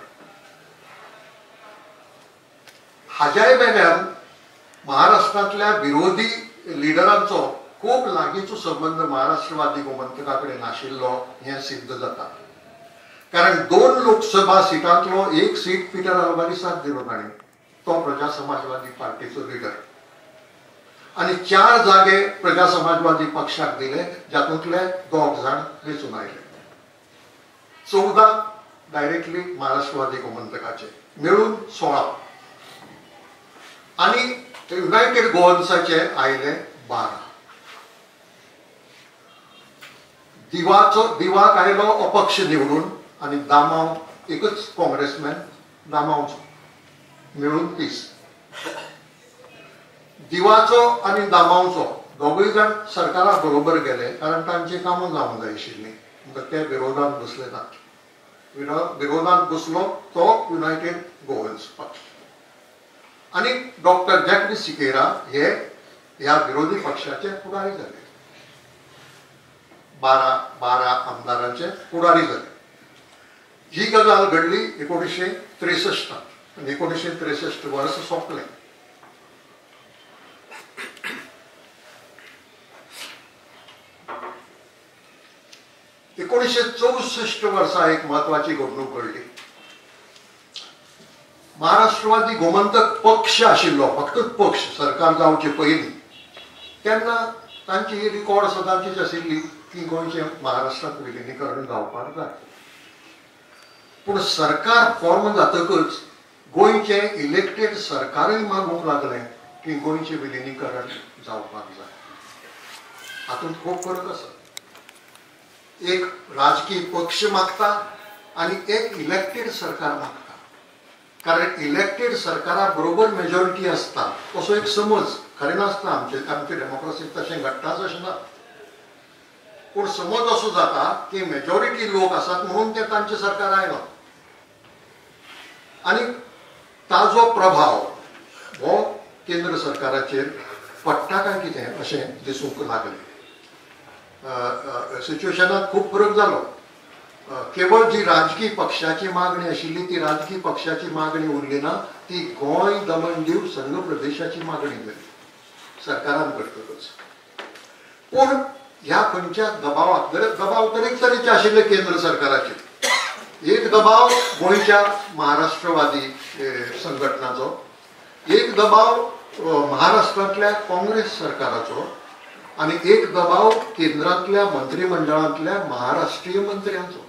हाज्याय वेल्यान महाराष्ट्रांतल्या विरोधी लिडरांचो खूब लागींचो संबंद महाराष्ट्रवादी गोमंतका कडेन आशिल्लो हें सिद्ध जाता. कारण 2 लोकसभा सिटांतलो 1 सीट पीटर आल्वारिसाक दिलो ताणें, तो प्रजा समाजवादी पार्टीचो लिडर, आनी 4 जागे प्रजा समाजवादी पक्षाक दिले, जातूंतले 2 जाण वेंचून आयले. 14 डायरेक्टली महाराष्ट्रवादी गोमंतकाचे, मेळून 16. आनी युनायटेड गोवन्साचे आयले 12. दिवाक आयलो अपक्ष निवडून, आनी दामाव एकच काँग्रेसमॅन दामावचो, मेळून 30. दिवाचो आनी दामावचो दोगूय जाण सरकारा बरोबर गेले, कारण तांची कामां जावंक जाय आशिल्लीं, ते विरोधांत बसले ना. विरोधांत बसलो तो युनायटेड गोवन्स पक्ष. आनी डॉक्टर जॅकनी सिकेरा हे ह्या विरोधी पक्षाचे फुडारी जाले. 12 आमदारांचे फुडारी जाले. ही गजाल घडली 1963. 1963 वर्स सोंपलें. वर्सा एक महत्वाची घडणूक घडली. महाराष्ट्रवादी गोमंतक पक्ष आशिल्लो, फक्त पक्ष, सरकार जावचे पयलीं, तेन्ना तांची ही रिकॉर्ड सदांचीच आशिल्ली की गोंयचे महाराष्ट्रांत विलिनीकरण जावपाक जाय. पूण सरकार फॉर्म जातकच गोंयचे इलेक्टेड सरकारूय मागूंक लागलें की गोंयचे विलिनीकरण जावपाक जाय. हातूंत खूब फरक आसा. एक राजकीय पक्ष मागता आनी एक इलेक्टेड सरकार मागता. कारण इलेक्टेड सरकारा बरोबर मेजॉरिटी आसता असो एक समज खरें नासता. आमचे डेमोक्रेसीक तशें घडटाच अशें ना. पूण समज असो जाता की मेजॉरिटी लोक आसात म्हणून ते तांचे सरकार आयलो, आनी ताजो प्रभाव हो केंद्र सरकाराचेर पडटा काय कितें अशें दिसूंक लागलें. सिच्युएशनात खूब फरक जालो. केवळ जी राजकीय पक्षाची मागणी आशिल्ली ती राजकीय पक्षाची मागणी उरली ना, ती गोंय दमण दीव संघ प्रदेशाची मागणी जाली सरकारान करतकच. पूण ह्या खंयच्या दबावाक दबाव तरेक तरेचे आशिल्ले केंद्र सरकाराचे. एक दबाव गोंयच्या महाराष्ट्रवादी संघटनाचो, एक दबाव महाराष्ट्रांतल्या काँग्रेस सरकाराचो, आनी एक दबाव केंद्रांतल्या मंत्रिमंडळांतल्या महाराष्ट्रीय मंत्र्यांचो.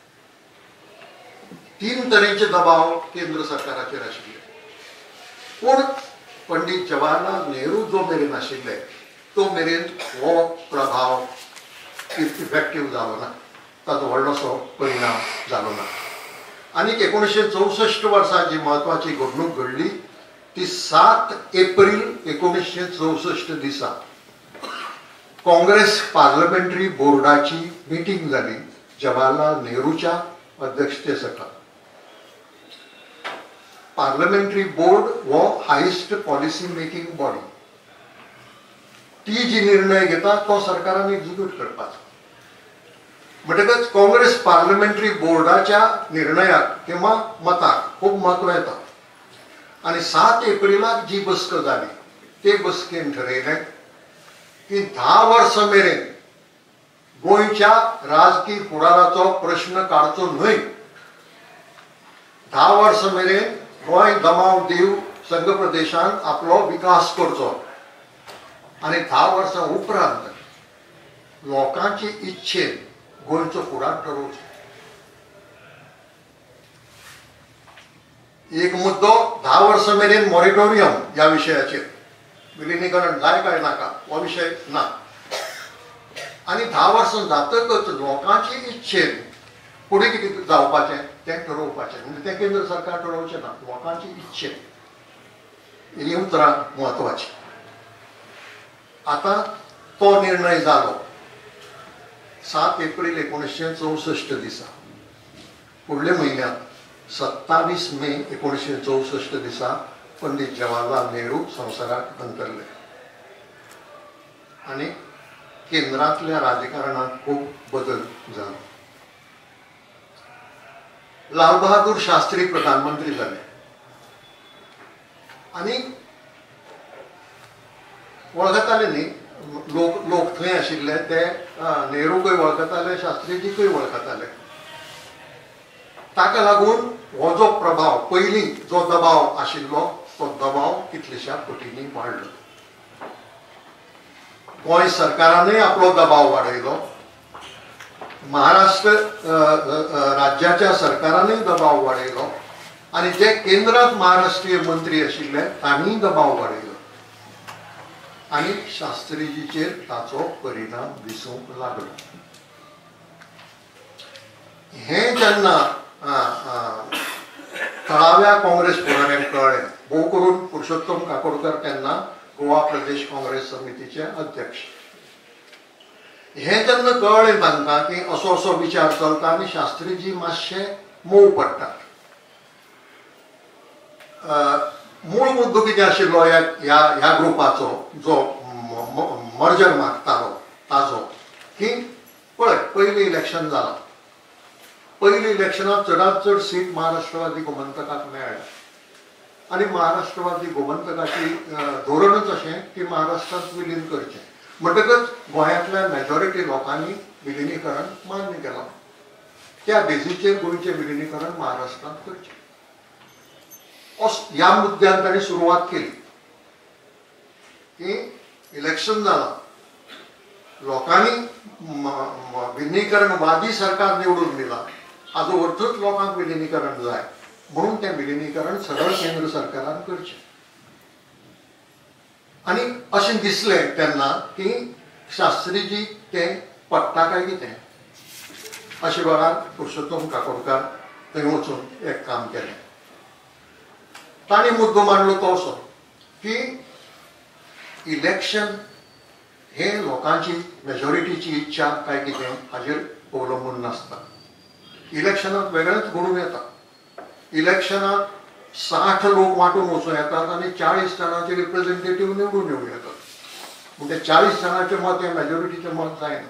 3 तरेचे दबाव केंद्र सरकाराचेर आशिल्ले. पूण पंडित जवाहरलाल नेहरू जो मेरेन आशिल्ले तो मेरेन हो प्रभाव इफेक्टीव जालो ना, ताचो व्हडलोसो परिणाम जालो ना. आनी 1964 वर्सा जी म्हत्वाची घडणूक घडली ती 7 एप्रील 1964 दिसा काँग्रेस पार्लमेंटरी बोर्डाची मिटींग जाली जवाहरलाल नेहरूच्या अध्यक्षते सकल. पार्लमेंटरी बोर्ड हो हायेस्ट पॉलिसी मेकिंग बॉडी. ती जी निर्णय घेता तो सरकारान एक्झिक्यूट करपाचो. म्हणटकच काँग्रेस पार्लमेंटरी बोर्डाच्या निर्णयाक किंवा मताक खूब महत्व येता. आनी 7 एप्रिलाक जी बसक जाली ते बसकेन ठरयलें की 10 वर्सां मेरेन गोंयच्या राजकीय फुडाराचो प्रश्न काडचो न्हय. 10 वर्सां मेरेन गोंय दमाव दीव संघ प्रदेशान आपलो विकास करचो आनी 10 वर्सां उपरांत लोकांची इच्छेन गोंयचो फुडार ठरोवचो. एक मुद्दो 10 वर्सां मेरेन मॉरिटोरियम ह्या विशयाचेर विलिनीकरण जाय काय नाका हो विषय ना. आनी 10 वर्सां जातकच लोकांची इच्छेन फुडें कितें जावपाचें तें ठरोवपाचें. म्हणजे तें केंद्र सरकार ठरोवचें ना, लोकांची इच्छेन ही उतरां म्हत्वाची. आता तो निर्णय जालो 7 एप्रिल 1964 दिसा. फुडल्या म्हयन्यांत 27 मे 1964 दिसा पंडित जवाहरलाल नेहरू संवसाराक अंतरले आनी केंद्रांतल्या राजकारणात खूब बदल जालो. लाल बहादूर शास्त्री प्रधानमंत्री जाले आनी वळखताले न्ही लोक थंय आशिल्ले ते नेहरूकय वळखताले, शास्त्रीजीकय वळखताले. ताका लागून हो जो प्रभाव पयलीं जो दबाव आशिल्लो तो दबाव कितलेशा पटींनी वाडलो. गोंय सरकारानय आपलो दबाव वाडयलो, महाराष्ट्र राज्याच्या सरकारानय दबाव वाडयलो आनी जे केंद्रांत महाराष्ट्रीय मंत्री आशिल्ले तांणीय दबाव वाडयलो आनी शास्त्रीजीचेर ताचो परिणाम दिसूंक लागलो. हें जेन्ना थळाव्या काँग्रेस फुडाऱ्यांक कळ्ळें, भोव करून पुरुषोत्तम काकोडकर तेन्ना गोवा प्रदेश काँग्रेस समितीचे अध्यक्ष. हें जेन्ना कळ्ळें तांकां की असो असो विचार चलता आनी शास्त्रीजी मातशे मोव पडटात. मूळ मुद्दो कितें आशिल्लो ह्या ग्रुपाचो जो मर्जर मागतालो ताजो की पळय पयलीं इलेक्शन जालां, पयलीं इलेक्शनांत चडांत चड सीट महाराष्ट्रवादी गोमंतकाक मेळ्ळ्या आनी महाराष्ट्रवादी गोमंतकाची धोरणच अशें की महाराष्ट्रांत विलीन करचें. म्हणटकच गोंयांतल्या मेजॉरिटी लोकांनी विलिनीकरण मान्य केलां. त्या बेजीचेर गोंयचें विलिनीकरण महाराष्ट्रांत करचें ह्या मुद्द्यान ताणें सुरवात केली. की इलेक्शन जालां, लोकांनी विलिनीकरणवादी सरकार निवडून दिला, हाजो अर्थूच लोकांक विलिनीकरण जाय म्हणून तें विलिनीकरण सरळ केंद्र सरकारान करचें. आनी अशें दिसलें तेन्ना की शास्त्रीजी तें पडटा काय कितें. अशे वेळार पुरुषोत्तम काकोडकर थंय वचून एक काम केलें. ताणें मुद्दो मांडलो तो असो की इलेक्शन हे लोकांची मेजॉरिटीची इच्छा काय कितें हाजेर अवलंबून नासता. इलेक्शनाक वेगळेंच घडून येता. इलेक्शनाक 60 लोक वांटून वचूं येतात आनी 40 जाणांचे रिप्रेझेंटेटिव्ह निवडून येवं येतात. म्हणजे 40 जाणांचें मत हें मेजॉरिटीचें मत जायना.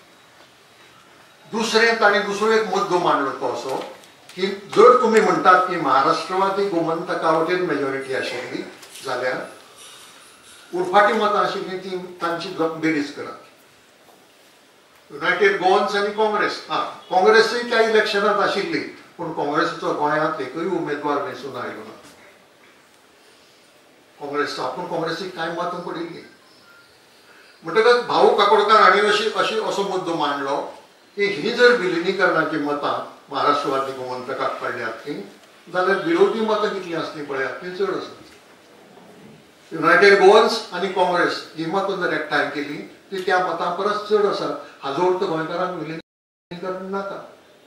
दुसरें ताणें दुसरो एक मुद्दो मांडलो तो असो की जर तुमी म्हणटात की महाराष्ट्रवादी गोमंतका वटेन मेजॉरिटी आशिल्ली जाल्यार उरफाटी मतां आशिल्लीं ती तांची बेरीज करात. युनायटेड गोवन्स आनी काँग्रेस, काँग्रेसूय त्या इलेक्शनांत आशिल्ली पूण काँग्रेसीचो गोंयांत एकूय उमेदवार वेंचून आयलो ना. पूण काँग्रेसीक कांय मतां पडिल्लीं. म्हणटकच भाऊ काकोडकर हांणी असो मुद्दो मांडलो की ही जर विलिनीकरणाची मतां महाराष्ट्रवादी गोमंतकाक पडल्यात जाल्यार विरोधी मतां कितलीं आसलीं पळयात ती चड आसात. युनायटेड गोवन्स आनी काँग्रेस ही मतां जर एकठांय केली ती त्या मतां परस चड आसा. हाजो अर्थ गोंयकारांक विलिनीकरण नाका.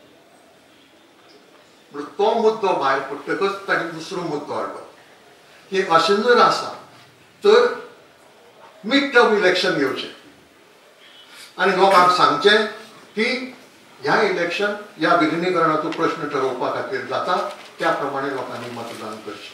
तो मुद्दो भायर पडटकच ताणें दुसरो मुद्दो हाडलो की अशें जर आसा तर मिड टर्म इलेक्शन घेवचें आनी लोकांक सांगचें की ह्या इलेक्शन ह्या विलिनीकरणाचो प्रश्न ठरोवपा खातीर जाता, त्या प्रमाणे लोकांनी मतदान करचें.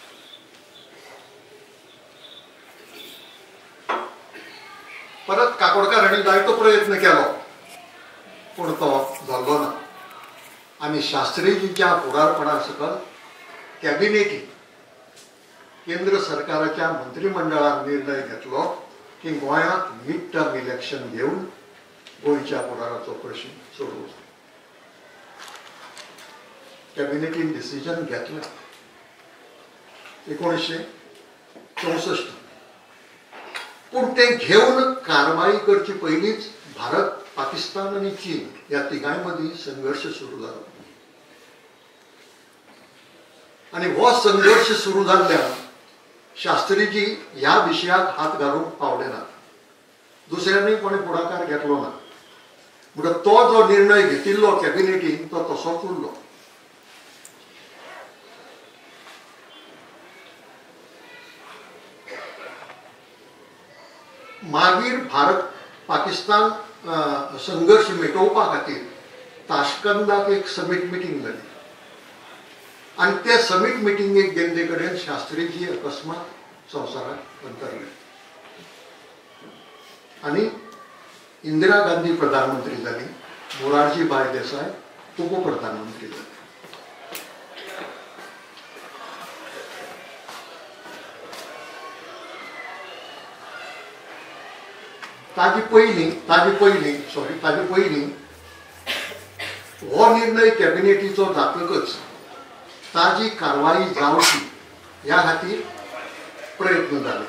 परत काकोडकर हांणी जायतो प्रयत्न केलो पूण तो जाल्लो ना. आनी शास्त्रीजीच्या फुडारपणा सकल कॅबिनेटी केंद्र सरकाराच्या मंत्रिमंडळान निर्णय घेतलो की गोंयांत मिड टर्म इलेक्शन घेवन गोंयच्या फुडाराचो प्रश्न सोडोवचो. कॅबिनेटीन डिसिजन घेतलें 1964. पूण तें घेवन कारवाई करचे पयलींच भारत, पाकिस्तान आनी चीन ह्या तिगांय मदीं संघर्श सुरू जालो. आनी हो संघर्श सुरू जाल्ल्यान शास्त्रीजी ह्या विशयाक हात घालूंक पावले ना, दुसऱ्यांनी कोणी पुढाकार घेतलो ना, म्हणून तो जो निर्णय घेतिल्लो कॅबिनेटीन तो तसोच उरलो. मागीर भारत पाकिस्तान संघर्ष मिटोवपा खातीर ताशकंदाक एक समीट मिटींग जाली आनी ते समीट मिटींगेक गेल्ले कडेन शास्त्रीजी अकस्मात संवसाराक अंतरले आनी इंदिरा गांधी प्रधानमंत्री जाली, मोरारजी भाई देसाय उपप्रधानमंत्री जाले. ताजे पयलीं हो निर्णय कॅबिनेटीचो जातकच ताजी कारवाई जावची ह्या खातीर प्रयत्न जाले.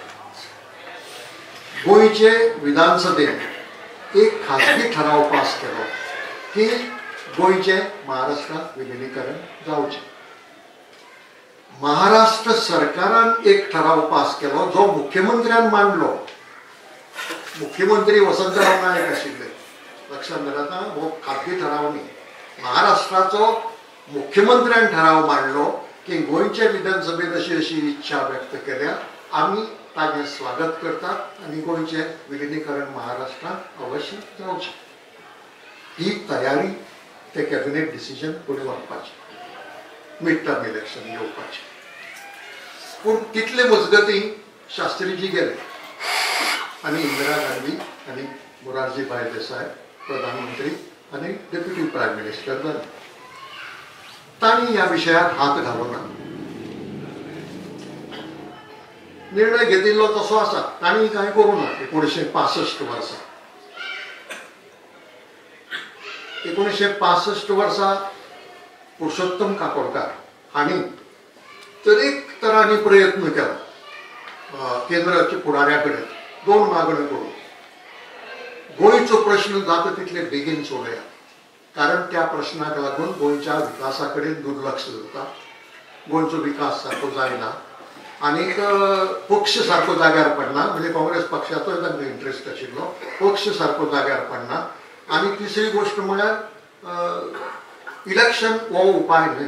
गोंयचे विधानसभेन एक खासगी ठराव पास केलो की गोंयचे महाराष्ट्रात विलीनीकरण जावचे. महाराष्ट्र सरकारान एक ठराव पास केलो जो मुख्यमंत्र्यान मांडलो. मुख्यमंत्री वसंतराव नायक आशिल्ले, लक्षात धरात. हो खासगी ठराव न्ही, महाराष्ट्राचो मुख्यमंत्र्यान ठराव मांडलो की गोंयच्या विधानसभेत अशी अशी इच्छा व्यक्त केल्या, आमी ताजें स्वागत करतात आनी गोंयचे विलीनीकरण महाराष्ट्रात अवश्य जावचें. ही तयारी ते कॅबिनेट डिसिजन फुडें व्हरपाचें, मिड टर्म इलेक्शन येवपाचें. पूण तितले मजगतीं शास्त्रीजी गेले आनी इंदिरा गांधी आनी मोरारजी भाई देसाय प्रधानमंत्री आनी डेप्युटी प्रायम मिनिस्टर जाले. तांणी ह्या विशयाक हात घालूना. निर्णय घेतिल्लो तसो आसा, तांणी कांय करूं ना. 1965 वर्सा 1965 वर्सा पुरुषोत्तम काकोडकार हांणी तरेक तरांनी प्रयत्न केलो केंद्राच्या फुडाऱ्या कडेन दोन मागण्यो करून गोंयचो प्रश्न जाता तितले बेगीन सोडया, कारण त्या प्रश्नाक लागून गोंयच्या विकासा कडेन दुर्लक्ष जाता. गोंयचो विकास सारको जायना आनीक पक्ष सारको जाग्यार पडना. म्हणजे काँग्रेस पक्षाचोय तांकां इंट्रस्ट आशिल्लो, पक्ष सारको जाग्यार पडना. आनी तिसरी गोष्ट म्हळ्यार इलेक्शन हो उपाय न्हय.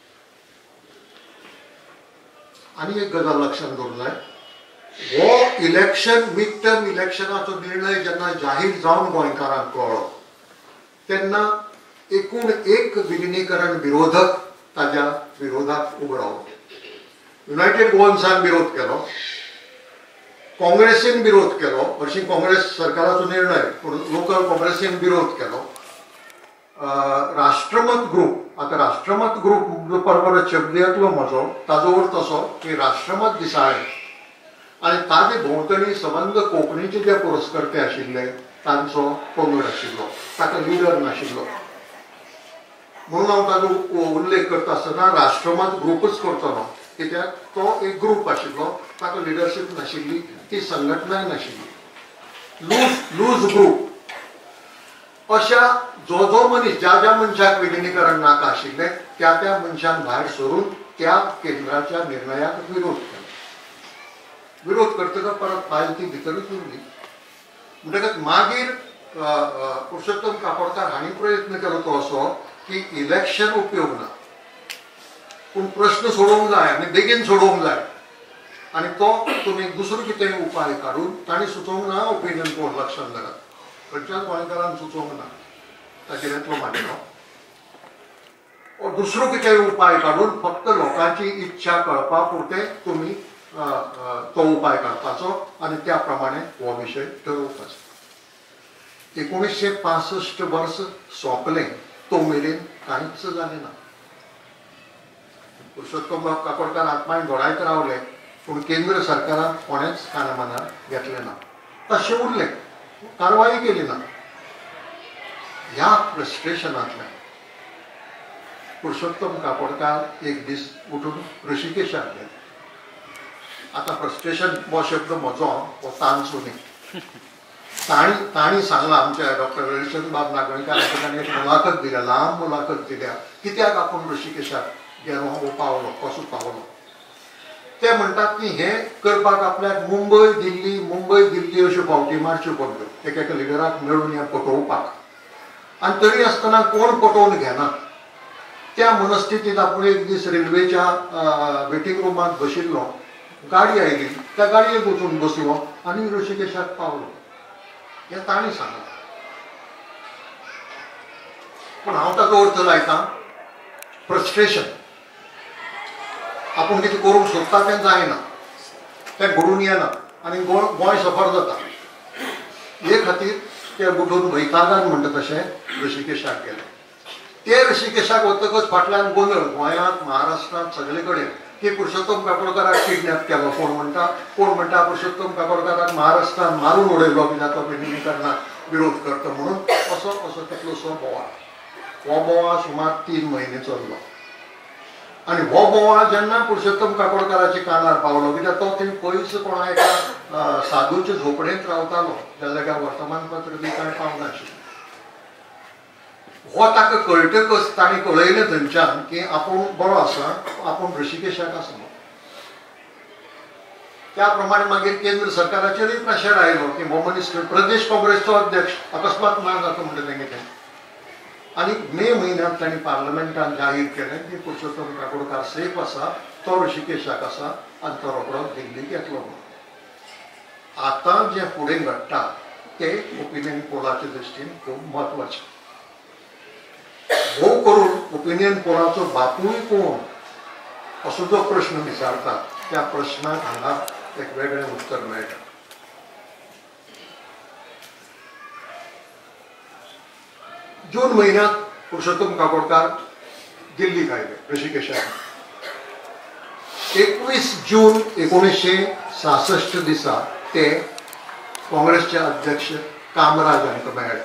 आनी एक गजाल लक्षात दवरूंक जाय, हो इलेक्शन मिड टर्म इलेक्शनाचो निर्णय जेन्ना जाहीर जावन गोंयकारांक कळ्ळो तेन्ना एकूण एक विलीनीकरण विरोधक ताच्या विरोधाक उबो रावलो. युनायटेड गोवन्सान विरोध केलो, काँग्रेसीन विरोध केलो. हरशीं काँग्रेस सरकाराचो निर्णय पूण लोकल काँग्रेसीन विरोध केलो. राष्ट्रमत ग्रूप, आता राष्ट्रमत ग्रूप परपरत शब्द येतलो म्हजो, ताजो अर्थ असो की राष्ट्रमत दिसाळें आनी ताजे भोंवतणी सबंद कोंकणीचे जे पुरस्कर्ते आशिल्ले तांचो पंगड आशिल्लो, ताका लिडर नाशिल्लो. म्हणून हांव ताजो उल्लेख करता आसतना राष्ट्रमत ग्रुपच करतलो, कित्याक तो एक ग्रूप आशिल्लो, ताका लिडरशीप नाशिल्ली, ती संघटनाय नाशिल्ली. लूज ग्रूप अशा जो मनीस ज्या मनशाक विलीनीकरण नाका आशिल्लें त्या मनशान भायर सरून त्या केंद्राच्या निर्णयाक विरोध केलो. विरोध करतका परत फायल ती भितरूच उरली. म्हणटकच मागीर पुरुषोत्तम काकोडकार हांणी प्रयत्न केलो तो असो की इलेक्शन उपयोग ना, पूण प्रश्न सोडोवंक जाय आनी बेगीन सोडोवंक जाय. आनी तो तुमी दुसरो कितेंय उपाय काडून तांणी सुचोवंक ना ओपिनियन पोल लक्षात धरात. खंयच्याच गोंयकारान सुचोवंक ना, ताचेर येतलो म्हाजेलो. दुसरो कितेंय उपाय काडून फक्त लोकांची इच्छा कळपा पुरते तुमी तो उपाय काडपाचो आनी त्या प्रमाणे हो विशय ठरोवपाचो. 1965 वर्स सोंपलें, तो मेरेन कांयच जालें ना. पुरुषोत्तम काकोडकार आत्मायन घोडायत रावले, पूण केंद्र सरकारान कोणेच कानामनार घेतलें ना. तशें उरलें, कारवाई केली ना. ह्या फ्रस्ट्रेशनांतल्यान पुरुषोत्तम काकोडकार एक दीस उठून ऋषिकेशाक गेले. आता फ्रस्ट्रेशन हो शब्द म्हजो हो तांचो न्ही. तांणी सांगलां, आमच्या डॉक्टर रविचंद्र बाब नागवेंकाराक ताणें एक मुलाखत दिल्या, ल्हान मुलाखत दिल्या, कित्याक आपूण ऋषिकेशाक गेलो, हो पावलो, कसो पावलो. ते म्हणटात की हे करपाक आपल्याक मुंबय दिल्ली अश्यो फावटी मारच्यो पडल्यो एका लिडराक मेळून हें पटोवपाक आनी तरी आसतना कोण पटोवन घेना त्या मनस्थितीत आपूण एक दीस रेल्वेच्या वेटिंग रुमांत बशिल्लो गाडी आयली त्या गाडयेक वचून बसलो आनी ऋषिकेशाक पावलो हें ताणी सांगलें पूण हांव ताचो अर्थ लायतां फ्रस्ट्रेशन आपूण कितें करूंक सोदता तें जायना तें घडून येना आनी गोंय सफर जाता हे खातीर ते उठून वैतागान म्हणटा तशें ऋषिकेशाक गेले ते ऋषिकेशाक वतकच फाटल्यान गोंधळ गोंयांत महाराष्ट्रांत सगळे कडेन की पुरुषोत्तम काकोडकाराक किडनॅप केलो कोण म्हणटा पुरुषोत्तम काकोडकाराक महाराष्ट्रांत मारून उडयलो कित्याक तो विलिनीकरणाक विरोध करता म्हणून असो कितलोसो बोवाळ हो बोवाळ सुमार 3 म्हयने चल्लो आनी हो बोवाळ जेन्ना पुरुषोत्तम काकोडकाराच्या कानार पावलो कित्याक तो थंय पयस कोणा एका साधूच्या झोपडेंत रावतालो ज्या जाग्यार वर्तमानपत्र बी कांय पावनाशिल्लें हो ताका कळटकच ताणी कळयलें थंयच्यान की आपूण बरो आसा आपूण ऋषिकेशाक आसा त्या प्रमाणे मागीर केंद्र सरकाराचेरय प्रेशर आयलो की हो मनीस प्रदेश काँग्रेसचो अध्यक्ष अकस्मात ना जाता म्हणटा तें कितें आनी मे म्हयन्यांत ताणी पार्लमेंटान जाहीर केलें की पुरुषोत्तम काकोडकार सेफ आसा तो ऋषिकेशाक आसा आनी तो रोखडोच दिल्लीक येतलो म्हणून आतां जें फुडें घडटा तें ओपिनियन पोलाचे दृश्टीन खूब म्हत्वाचें भोव करून ओपिनियन पोलाचो बापूय कोण असो जो प्रश्न विचारता त्या प्रश्नाक हांगा एक वेगळें उत्तर मेळटा जून म्हयन्यांत पुरुषोत्तम काकोडकार दिल्लीक आयले ऋषिकेशाक 21 जून 1966 दिसा ते काँग्रेसचे अध्यक्ष कामराज हांकां मेळ्ळे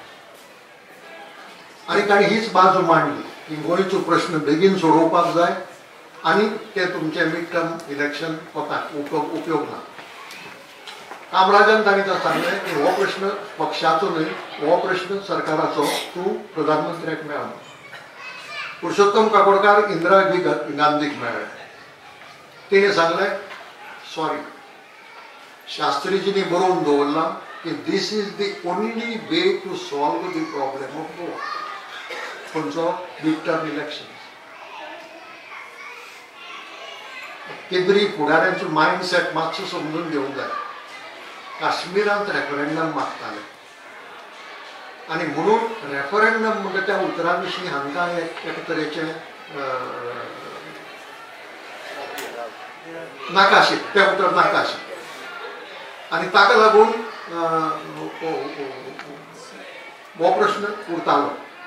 आनी ताणी हीच बाजू मांडली की गोंयचो प्रश्न बेगीन सोडोवपाक जाय आनी ते तुमचे मिड टर्म इलेक्शन कोताक उपयोग ना कामराजान ताणी सांगलें की हो प्रश्न पक्षाचो न्हय हो प्रश्न सरकाराचो तूं प्रधानमंत्र्याक मेळ पुरुषोत्तम काकोडकार इंदिरा गांधीक मेळ्ळे तिणें सांगलें सॉरी शास्त्रीजींनी बरोवन दवरलां की this is the only way to solve the problem of Goa खंयचो मिड टर्म इलेक्शन केंद्रीय फुडाऱ्यांचो मायंडसेट मातसो समजून घेवंक जाय काश्मीरांत रेफरंडम मागताले आनी म्हणून रेफरंडम म्हणटा त्या उतरा विशीं हांकां एका तरेचे नाकाशे ते उतर नाकाशे आनी ताका लागून हो प्रश्न उरतालो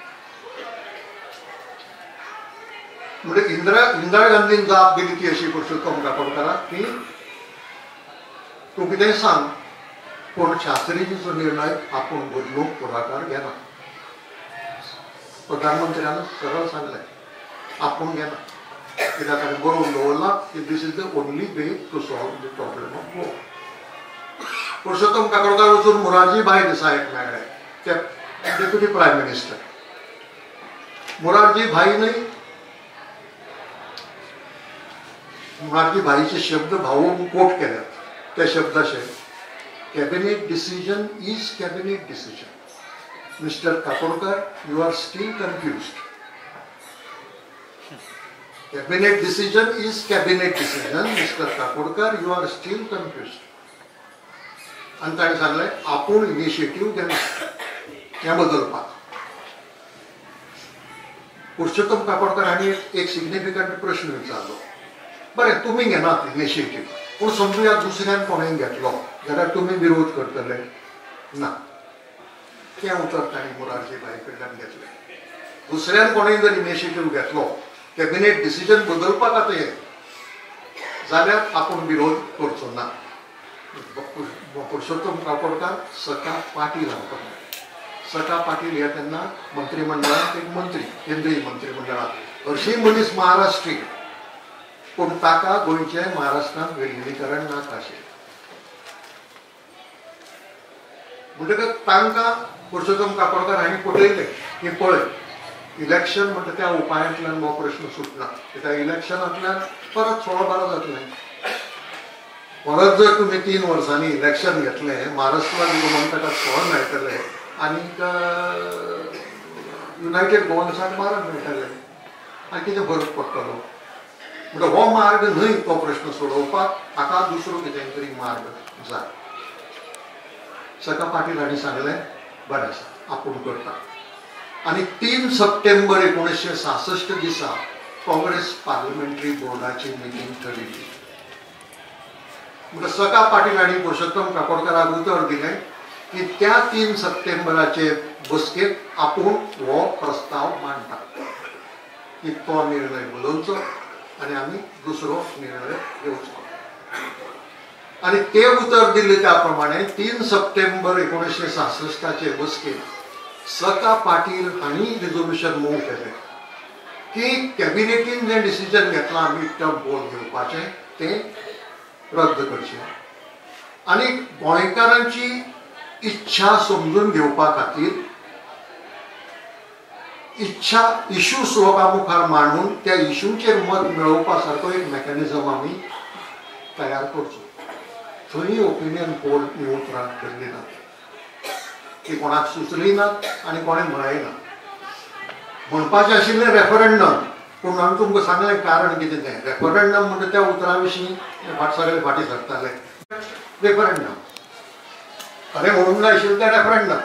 म्हणजे इंदिरा गांधीन जाप दिली ती अशी पुरुषोत्तम काकोडकाराक की तूं कितेंय सांग पूण शास्त्रीजीचो निर्णय आपूण बदलूंक फुडाकार घेना प्रधानमंत्र्यान सरळ सांगलें आपूण घेना कित्याक ताणें बरोवन दवरलां की this is the only way to solve the problem of Goa Purushottam Kakodkar वचून मोरारजी भाई देसायाक मेळ्ळे ते डेप्युटी प्रायम मिनिस्टर मोरारजी भाईनय मोरारजी भाईचे शब्द भावून कोट केल्यात ते शब्द अशे Cabinet decision is cabinet decision. Mr. Kakodkar, you are still confused. Cabinet decision is cabinet decision. Mr. Kakodkar, you are still confused. आणि ताणें सांगलें आपूण इनिशिएटीव घेना हें बदलपाक पुरुषोत्तम काकोडकार हांणी एक सिग्निफिकंट प्रश्न विचारलो बरें तुमी घेनात इनिशिएटीव पूण समजुया दुसऱ्यान कोणें घेतलो जाल्यार तुमी विरोध करतले ना तें उतर ताणें मोरारजी भाई कडल्यान घेतलें दुसऱ्यान कोणें जर इनिशिएटीव घेतलो कॅबिनेट डिसिजन बदलपाक आतां यें जाल्यार आपूण विरोध करचो ना पुरुषोत्तम काकोडकार सका पाटील हांकां सका पाटील हे तेन्ना मंत्रिमंडळांत एक मंत्री केंद्रीय मंत्रिमंडळांत हरशीं मनीस महाराष्ट्रीय पूण ताका गोंयचें महाराष्ट्रांत विलिनीकरण नाका आशिल्लें म्हणटकच तांकां पुरुषोत्तम काकोडकार हांणी पटयलें की पळय इलेक्शन म्हणटा त्या उपायांतल्यान हो प्रश्न सुटना कित्याक इलेक्शनांतल्यान परत 16-12 जातलें परत जर तुम्ही 3 वर्सांनी इलेक्शन घेतले महाराष्ट्रात गोमंतकात 6 मेळटले आनीक युनायटेड गोवन्साक 12 मेळटले आनी कितें फरक पडटलो म्हणजे हो मार्ग न्हय तो प्रश्न सोडोवपाक हाका दुसरो कितें तरी मार्ग जाय सका पाटील हांणी सांगलें बरें आसा आपूण करता आनी 3 सप्टेंबर 1966 दिसा काँग्रेस पार्लमेंटरी बोर्डाची मिटींग ठरयली म्हणजे सका पाटील हांणी पुरुषोत्तम काकोडकराक उतर दिलें की त्या 3 सप्टेंबराचे बसकेक आपूण हो प्रस्ताव मांडटा की तो निर्णय बदलचो आनी आमी दुसरो निर्णय घेवचो आनी ते उतर दिल्ले त्या प्रमाणे 3 सप्टेंबर 1966 बसकेक सका पाटील हांणी रिझोल्यूशन मूव केलें की कॅबिनेटीन जे डिसिजन घेतलां मिड टर्म बोर्ड घेवपाचें तें रद्द करचें आनी गोंयकारांची इच्छा समजून घेवपा खातीर इच्छा इश्यूज लोकां मुखार मांडून त्या इश्यूचेर मत मेळोवपा सारको एक मेकॅनिझम आमी तयार करचो थंय ओपिनियन पोल ही उतरां केल्ली नात ती कोणाक सुचली नात आनी कोणें म्हळेंय ना म्हणपाचें आशिल्लें रेफरंडम पूण हांवें तुमकां सांगलें कारण कितें तें रेफरंडम म्हणजे त्या उतरा विशीं सगळे फाटीं सरताले रेफरंडम खरें म्हणूंक जाय आशिल्लें तें रेफरंडम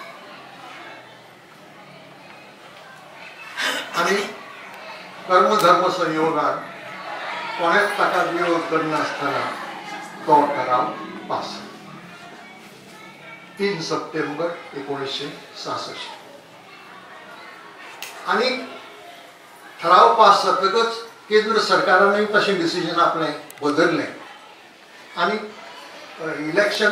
आनी कर्मधर्म संयोगान कोणेच ताका विरोध करनासतना तो ठराव पास 3 सप्टेंबर 1966 आनी ठराव पास जातकच केंद्र सरकारानूय तशें डिसिजन आपलें बदल्लें आनी इलेक्शन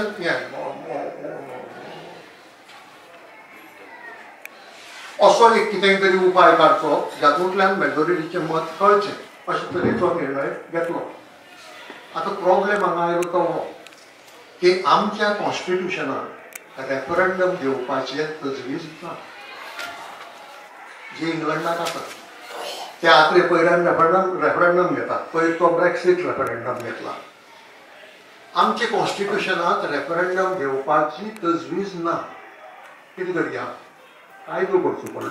असो एक कितें तरी उपाय काडचो जातूंतल्यान मेजॉरिटीचें मत कळचें अशे तरेचो निर्णय घेतलो आतां प्रॉब्लेम हांगा आयलो तो हो की आमच्या कॉन्स्टिट्युशनान रेफरंडम घेवपाचें तजवीज ना जे इंग्लंडाक आसा ते आत्रे पयल्यान रेफरंडम घेतात पयर तो ब्रेक्सीट रेफरंडम घेतला आमचे कॉन्स्टिट्युशनांत रेफरंडम घेवपाची तजवीज ना कितें करया कायदो करचो पडलो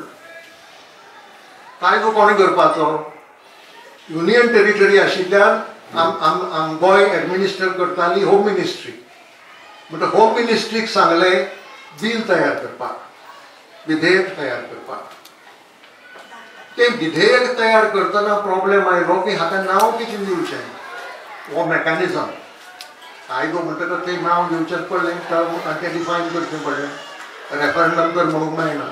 कायदो कोणें करपाचो युनियन टेरिटरी आशिल्ल्यान गोंय एडमिनिस्टर करताली होम मिनिस्ट्री म्हणजे होम मिनिस्ट्रीक सांगलें बील तयार करपाक विधेयक तयार करपाक तें विधेयक तयार करतना प्रॉब्लेम आयलो की हाका नांव कितें दिवचें हो मेकॅनिझम कायदो म्हणटकच तें नांव दिवचेंच पडलें टर्म तें डिफायन करचें पडलें रेफरंडम तर म्हणूंक मेळना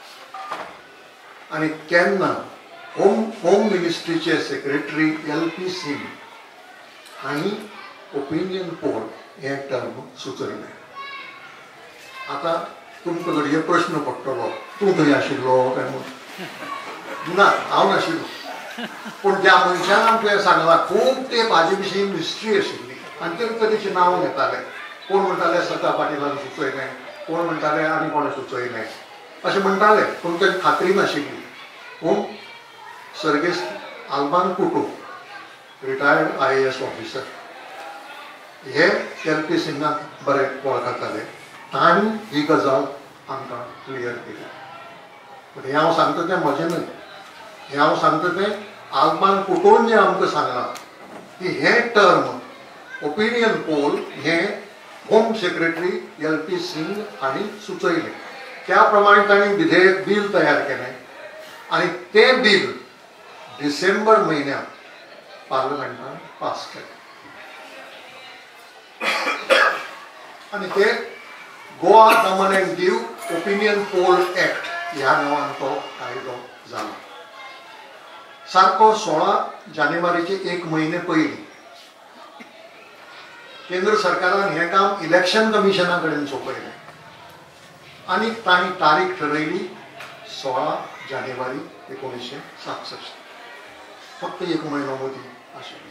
आनी केन्ना होम मिनिस्ट्रीचे सेक्रेटरी LP सिंग हांणी ओपिनियन पोल हें टर्म सुचयलें आतां तुमकां घडये प्रश्न पडटलो तूं थंय आशिल्लो काय म्हूण ना हांव नाशिल्लो पूण ज्या मनशान आमकां सांगलां खूब तेंप हाजे विशीं हिस्ट्री आशिल्ली आनी ते तरेचें नांव घेताले कोण म्हणटाले सका पाटीलान सुचयलें कोण म्हणटाले आनी कोणें सुचयलें अशें म्हणटाले पूण तें खात्री नाशिल्ली पूण सर्गेस्त आल्बान कुटो रिटायर्ड IAS ऑफिसर हे LP सिंगाक बरें वळखताले तांणी ही गजाल आमकां क्लियर केली पूण हें हांव सांगता तें म्हजें न्हय हें हांव सांगता तें आल्बान कुटोन जें आमकां सांगलां की हें टर्म ओपिनियन पोल हें होम सेक्रेटरी LP सिंग हांणी सुचयलें त्या प्रमाणे तांणी विधेयक बील तयार केलें आनी तें बील डिसेंबर म्हयन्यांत पार्लमेंटान पास केलें आनी तें Goa Daman and Diu opinion poll act ह्या नांवान तो कायदो जालो सारको 16 जानेवारीचे 1 म्हयने पयलीं केंद्र सरकारान हें काम इलेक्शन कमिशना कडेन सोंपयलें आनी तांणी तारीख ठरयली 16 जानेवारी 1967 फक्त 1 म्हयनो मदीं आशिल्लो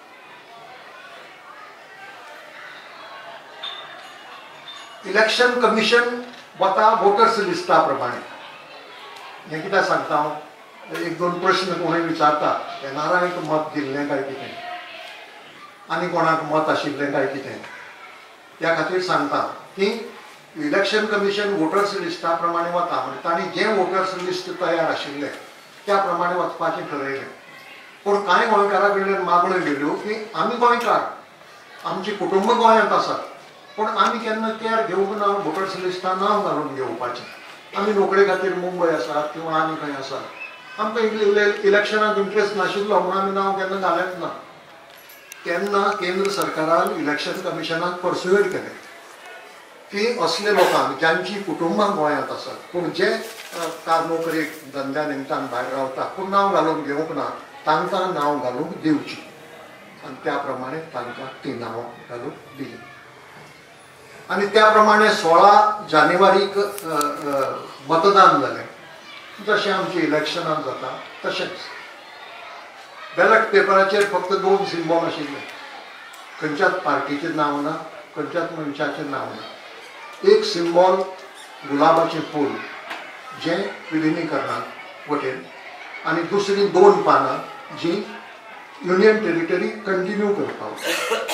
इलेक्शन कमिशन वता वोटर्स लिस्टा प्रमाणे हें कित्याक सांगता हांव 1-2 प्रश्न कोणूय विचारता येणाऱ्यांक मत दिल्लें काय कितें आनी कोणाक मत आशिल्लें काय कितें त्या खातीर सांगता की इलेक्शन कमिशन वोटर्स लिस्टा प्रमाणे वता म्हणजे तांणी जें वोटर्स लिस्ट तयार आशिल्लें त्या प्रमाणे वचपाचें ठरयलें. पूण कांय गोंयकारां कडल्यान मागण्यो गेल्यो की आमी गोंयकार आमची कुटुंब गोंयांत आसात पूण आमी केन्ना केअर घेवंक ना वोटर्स लिस्टां नांव घालून घेवपाचें. आमी नोकरे खातीर मुंबय आसात किंवा आनी खंय आसात आमकां इलेक्शनाक इंट्रस्ट नाशिल्लो म्हणून आमी नांव केन्ना घालेंच ना. तेन्ना केंद्र सरकारान इलेक्शन कमिशनाक पर्सुएड केलें की असले लोकांक ज्यांची कुटुंबां गोंयांत आसात पूण जे नोकरेक धंद्या निमतान भायर रावता पूण नांव घालून घेवंक ना तांकां नांव घालूंक दिवची आनी त्या प्रमाणे तांकां ती नांवां घालून दिली. आनी त्या प्रमाणे 16 जानेवारीक मतदान जालें. जशें आमची इलेक्शनां जाता तशेंच बॅलेट पेपराचेर फक्त 2 सिंबॉल आशिल्ले. खंयच्याच पार्टीचें नांव ना खंयच्याच मनशाचें नांव ना. एक सिंबॉल गुलाबाचें फूल जें विलिनीकरणाक वटेन आनी दुसरी 2 पानां जी युनियन टेरिटरी कंटिन्यू करपाक.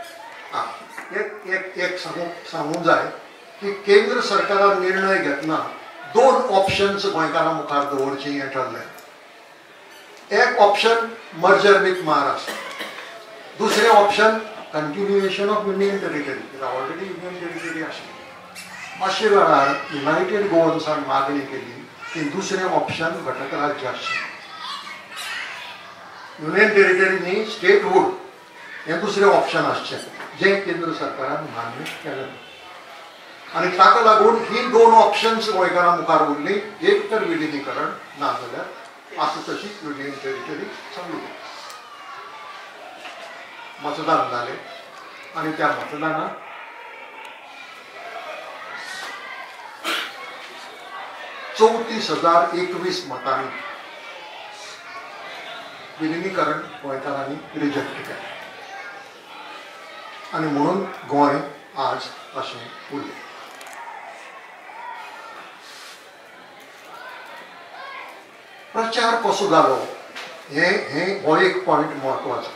एक सांगूंक जाय की केंद्र सरकारान निर्णय घेतना 2 ऑप्शन्स गोंयकारां मुखार दवरचीं हें ठरलें. एक ऑप्शन मर्जर विथ महाराष्ट्र, दुसरें option continuation of union territory. Already union territory आशिल्ली. अशे वेळार युनायटेड गोवन्सान मागणी केली की दुसरें ऑप्शन घटक राज्य आसचें. युनियन टेरिटरी न्ही स्टेटहूड हें दुसरें ऑप्शन आसचें जें केंद्र सरकारान मान्य केलें. आनी ताका लागून ही 2 ऑप्शन्स गोंयकारां मुखार उरलीं. एक तर विलिनीकरण नाजाल्यार आसा तशी युनियन टेरिटरी चालू. मतदान जालें आनी त्या मतदानात 34,021 मतांनी विलिनीकरण गोंयकारांनी रिजेक्ट केलें आनी म्हणून गोंय आज अशें उरलें. प्रचार कसो जालो हो एक पॉयंट म्हत्वाचो.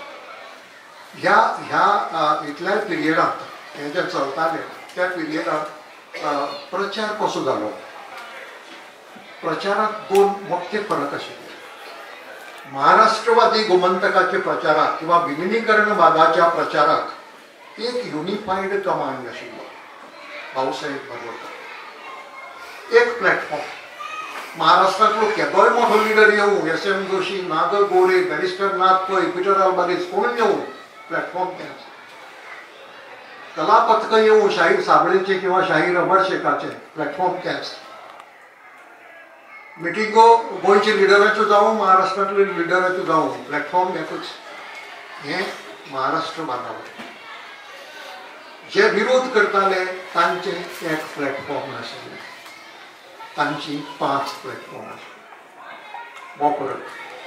ह्या इतल्या पिरियडांत हें जें चलतालें त्या पिरियडांत प्रचार कसो जालो. प्रचारात 2 मुख्य फरक आशिल्ले. महाराष्ट्रवादी गोमंतकाचे प्रचाराक किंवा विलिनीकरणवादाच्या प्रचाराक एक युनिफाईड कमांड आशिल्लो भाऊसाहेब बार्देकर. एक प्लॅटफॉर्म महाराष्ट्रातलो केदोय मोठो लिडर येवं एस.एम. जोशी नाग गोरे बॅरिस्टर नाथ पै पिटर आल्बारीस कोण येवं प्लॅटफॉर्म तेंच. कला पथक येवं शाहीर साबळेचे किंवा शाहीर अमर शेखाचे प्लॅटफॉर्म तेंच. मिटिंगो गोंयच्या लिडराच्यो जावं महाराष्ट्रांतल्या लिडराच्यो जावं प्लॅटफॉर्म एकूच. हें महाराष्ट्र बांदावळ. जे विरोध करताले तांचे एक प्लॅटफॉर्म नाशिल्ले तांची 5 प्लॅटफॉर्म आशिल्ले. हो फरक.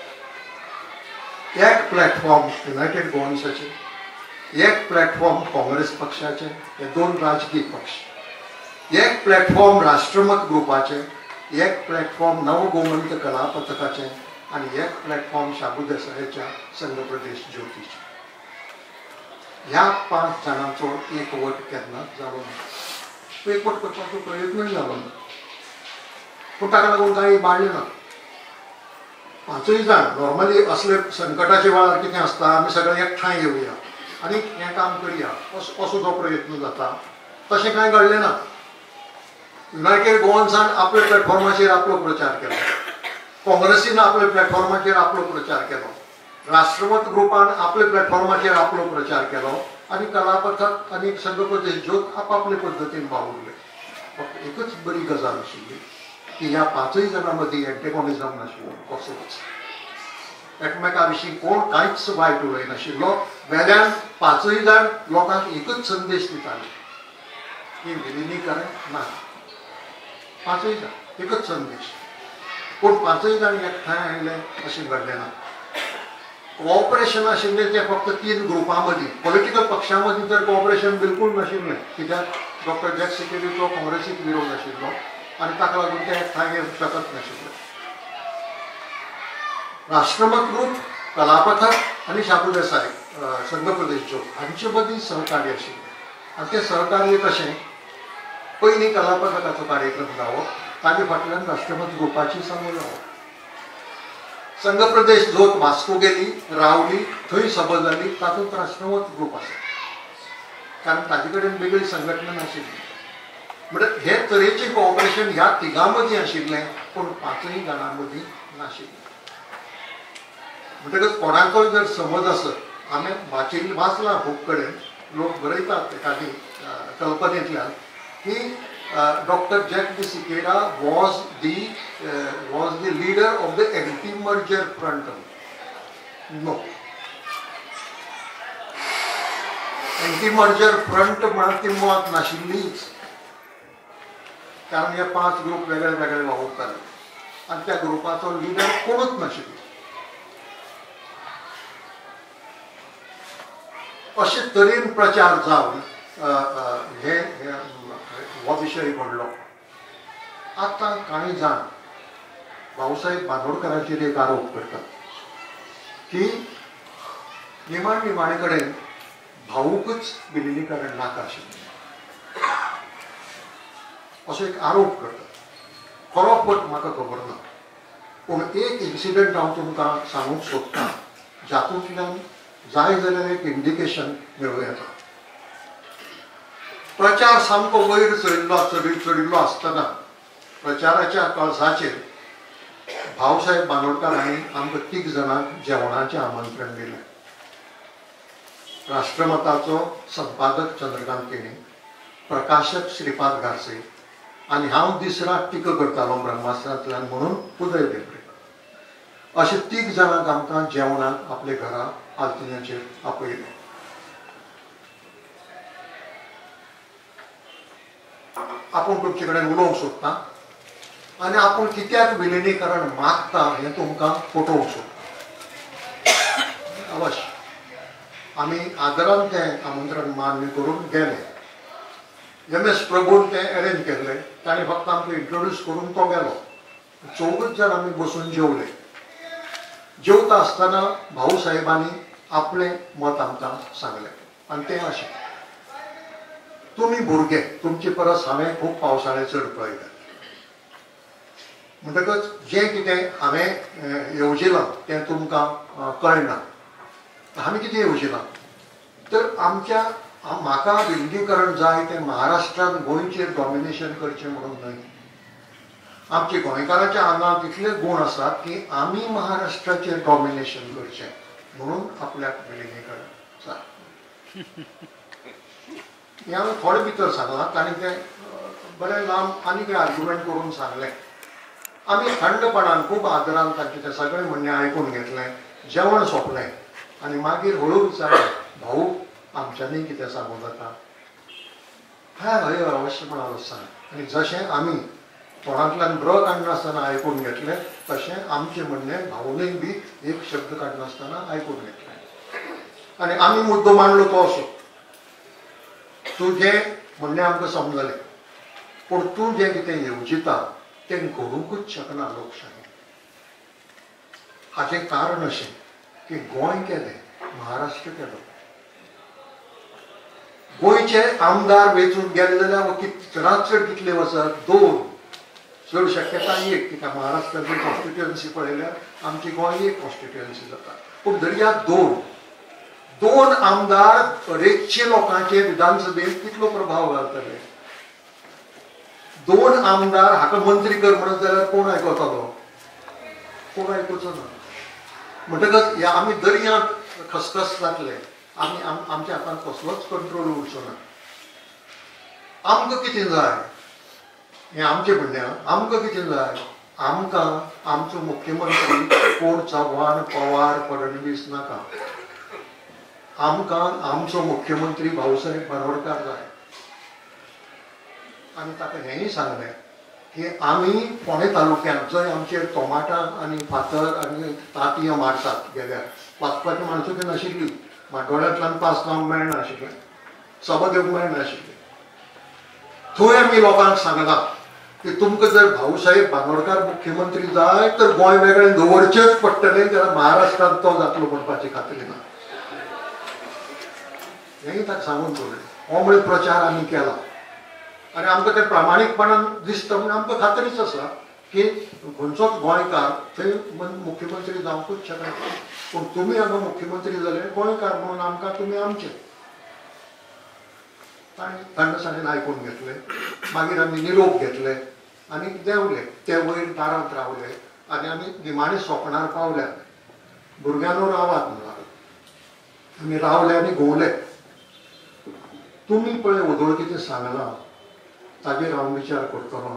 एक प्लॅटफॉर्म युनायटेड गोवन्साचे, एक प्लॅटफॉर्म काँग्रेस पक्षाचे, हे 2 राजकीय पक्ष. एक प्लॅटफॉर्म राष्ट्रमत ग्रुपाचे, एक प्लॅटफॉर्म नवगोमंत कला पथकाचे आणि एक प्लॅटफॉर्म शाबू देसायाच्या संघ प्रदेश ज्योतीचे. ह्या 5 जाणांचो एकवट केन्नाच जालो ना. एकवट करपाचो प्रयत्नूय जालो ना. पूण ताका लागून कांय बाळ्ळें ना. 5य जाण नॉर्मली असले संकटाच्या वेळार कितें आसता आमी सगळे एकठांय येवया आनी हें काम करया असो जो प्रयत्न जाता तशें कांय घडलें ना. युनायटेड गोवन्सान आपल्या प्लॅटफॉर्माचेर आपलो प्रचार केलो. काँग्रेसीन आपल्या प्लॅटफॉर्माचेर आपलो प्रचार केलो. राष्ट्रमत ग्रुपान आपल्या प्लॅटफॉर्माचेर आपलो प्रचार केलो आनी कला पथक आनी संघ प्रदेश ज्योत आपापले पद्दतीन वावुरले. फक्त एकच बरी गजाल आशिल्ली की ह्या 5य जाणां मदीं एंटेगॉनिझम नाशिल्लो कसोच. एकमेका विशीं कोण कांयच वायट उलयनाशिल्लो. वेल्यान 5य जाण लोकांक एकच संदेश दिताले की विलिनीकरण ना. 5य जाण एकच संदेश. पूण 5य जाण एकठांय आयले अशें घडलें ना. कोऑपरेशन आशिल्लें तें फक्त 3 ग्रुपां मदीं. पॉलिटिकल पक्षां मदीं तर कोऑपरेशन बिलकूल नाशिल्लें कित्याक डॉक्टर जॅक सेक्युरिटीचो काँग्रेसीक विरोध आशिल्लो आनी ताका लागून ते एकठांय येवंक शकत नाशिल्ले. राष्ट्रमत ग्रूप, कला पथक आनी शाबू देसाय संघ प्रदेश हांचे मदीं सहकार्य आशिल्लें आनी तें सहकार्य कशें पयलीं कलापथकाचो कार्यक्रम जावप ताजे फाटल्यान राष्ट्रमत ग्रुपाची सभा जावप संघ प्रदेश जोत वास्को गेली रावली थंय सभा जाली तातूंत राष्ट्रमत ग्रुप आसा कारण ताजे कडेन वेगळी संघटना नाशिल्ली म्हणजे हे तरेचें कॉपरेशन ह्या तिगां मदीं आशिल्लें पूण पांचूय जाणां मदीं नाशिल्लें म्हणटकच कोणाचोय जर समज आसत हांवें वाचलां खूब कडेन लोक बरयतात एखादी कल्पनेंतल्यान की Dr. Jack de Siqueira was the leader of the anti-merger front. No. Anti-merger front म्हणून ती मुळात नाशिल्लीच कारण हे 5 ग्रुप वेगळे वेगळे वावुरताले आनी त्या ग्रुपाचो लिडर कोणूच नाशिल्लो अशे तरेन प्रचार जावन हे हो विशय घडलो आतां कांय जाण भाऊसाहेब बांदोडकरांचेर एक आरोप करतात की निमाणे कडेन भाऊकच विलिनीकरण नाका आशिल्लें असो एक आरोप करतात खरो पट म्हाका खबर ना पूण एक इन्सिडंट हांव तुमकां सांगूंक सोदतां जातूंतल्यान जाय जाल्यार एक इंडिकेशन मेळूं येता प्रचार सामको वयर चडिल्लो आसतना प्रचाराच्या कळसाचेर भाऊसाहेब बांदोडकर हांणी आमकां 3 जाणांक जेवणाचें आमंत्रण दिलें राष्ट्रमताचो संपादक चंद्रकांत केणी प्रकाशक श्रीपाद गारसे आनी हांव दिसरात टिका करतालो ब्रह्मास्त्रांतल्यान म्हणून उदय भेंब्रे अशे 3 जाणांक आमकां जेवणाक आपले घरा आल्तिन्याचेर आपयले आपूण तुमचे कडेन उलोवंक सोदता आनी आपूण कित्याक विलिनीकरण मागता हें तुमकां पटोवंक सोदता अवश्य आमी आदरान तें आमंत्रण मान्य करून गेले MS प्रभून तें अरेंज केल्लें ताणें फक्त आमकां इंट्रोड्यूस करून तो गेलो 4 जाण आमी बसून जेवले जेवता आसतना भाऊ साहेबांनी आपलें मत आमकां सांगलें आनी तें अशें तुमी भुरगे तुमचे परस हांवें खूब पावसाळे चड पळयले म्हणटकच जें कितें हांवें येवजिलां तें तुमकां कळना हांवें कितें येवजिलां तर म्हाका विलिनीकरण जाय तें महाराष्ट्रांत गोंयचेर डॉमिनेशन करचें म्हणून न्हय आमचे गोंयकारांच्या आंगांत इतले गूण आसात की आमी महाराष्ट्राचेर डॉमिनेशन करचें म्हणून आपल्याक विलिनीकरण जाय हें हांवें थोडे भितर सांगलां ताणें तें बरें लांब आनी कितें आर्ग्युमेंट करून सांगलें आमी थंडपणान खूब आदरान तांचें तें सगळें म्हणणें आयकून घेतलें जेवण सोंपलें आनी मागीर हळू विचारलें भाऊ आमच्यांनी कितें सांगूं जाता हय हय अवश्यपणान सांग आनी जशें आमी तोंडांतल्यान ब्र काडनासतना आयकून घेतलें तशें आमचें म्हणणें भाऊनय बी एक शब्द काडनासतना आयकून घेतलें आनी आमी मुद्दो मांडलो तो असो तूं जें म्हणणें आमकां समजलें पूण तूं जें कितें येवजिता तें घडोवंकूच शकना लोकशाही हाचें कारण अशें की गोंय केलें महाराष्ट्र केलो गोंयचे आमदार वेचून गेले जाल्यार चडांत चड कितले वचत 2 चड शक्यता 1 कित्याक महाराष्ट्राची कॉन्स्टिट्युएन्सी पळयल्यार आमची गोंय एक कॉन्स्टिट्युएन्सी जाता पूण दर्या 2 आमदार रेतशे लोकांचे विधानसभेत कितलो प्रभाव घालतले 2 आमदार हाका मंत्री कर म्हणत जाल्यार कोण आयकतलो कोण आयकुचो ना म्हणटकच ह्या आमी दर्यांत खसखस जातले आमी आमच्या हातांत कसलोच कंट्रोल उरचो ना आमकां कितें जाय हें आमचें म्हणणें आमकां कितें जाय आमकां आमचो मुख्यमंत्री कोण चव्हाण पवार फडणवीस नाका आमकां आमचो मुख्यमंत्री भाऊसाहेब बांदोडकर जाय आनी ताका हेंय सांगलें की आमी फोंडे तालुक्यांत जंय आमचेर टोमाटां आनी फातर आनी तांतयां मारतात गेल्यार वाचपाची माणसूच नाशिल्ली माटोळ्यांतल्यान पास जावंक मेळनाशिल्लें सभा घेवंक मेळनाशिल्लें थंय आमी लोकांक सांगलां की तुमकां जर भाऊसाहेब बांदोडकर मुख्यमंत्री जाय तर गोंय वेगळें दवरचेंच पडटलें जाल्यार महाराष्ट्रांत तो जातलो म्हणपाची खात्री ना हेंय ताका सांगून दवरलें. हो म्हळ्यार प्रचार आमी केला आनी आमकां तें प्रामाणीकपणान दिसता म्हण आमकां खात्रीच आसा की खंयचोच गोंयकार थंय मुख्यमंत्री जावंकूच शकना. पूण तुमी हांगा मुख्यमंत्री जाले गोंयकार म्हणून आमकां तुमी आमचे. ताणें थंडसाणेन आयकून घेतलें. मागीर आमी निरोप घेतले आनी देंवले. ते वयर दारांत रावले आनी आमी निमाणे सोंपणार पावल्यात. भुरग्यांनो रावात म्हणाले. आमी रावले आनी घुंवले. तुमी पळय वदळ कितें सांगलां ताजेर हांव विचार करतलो.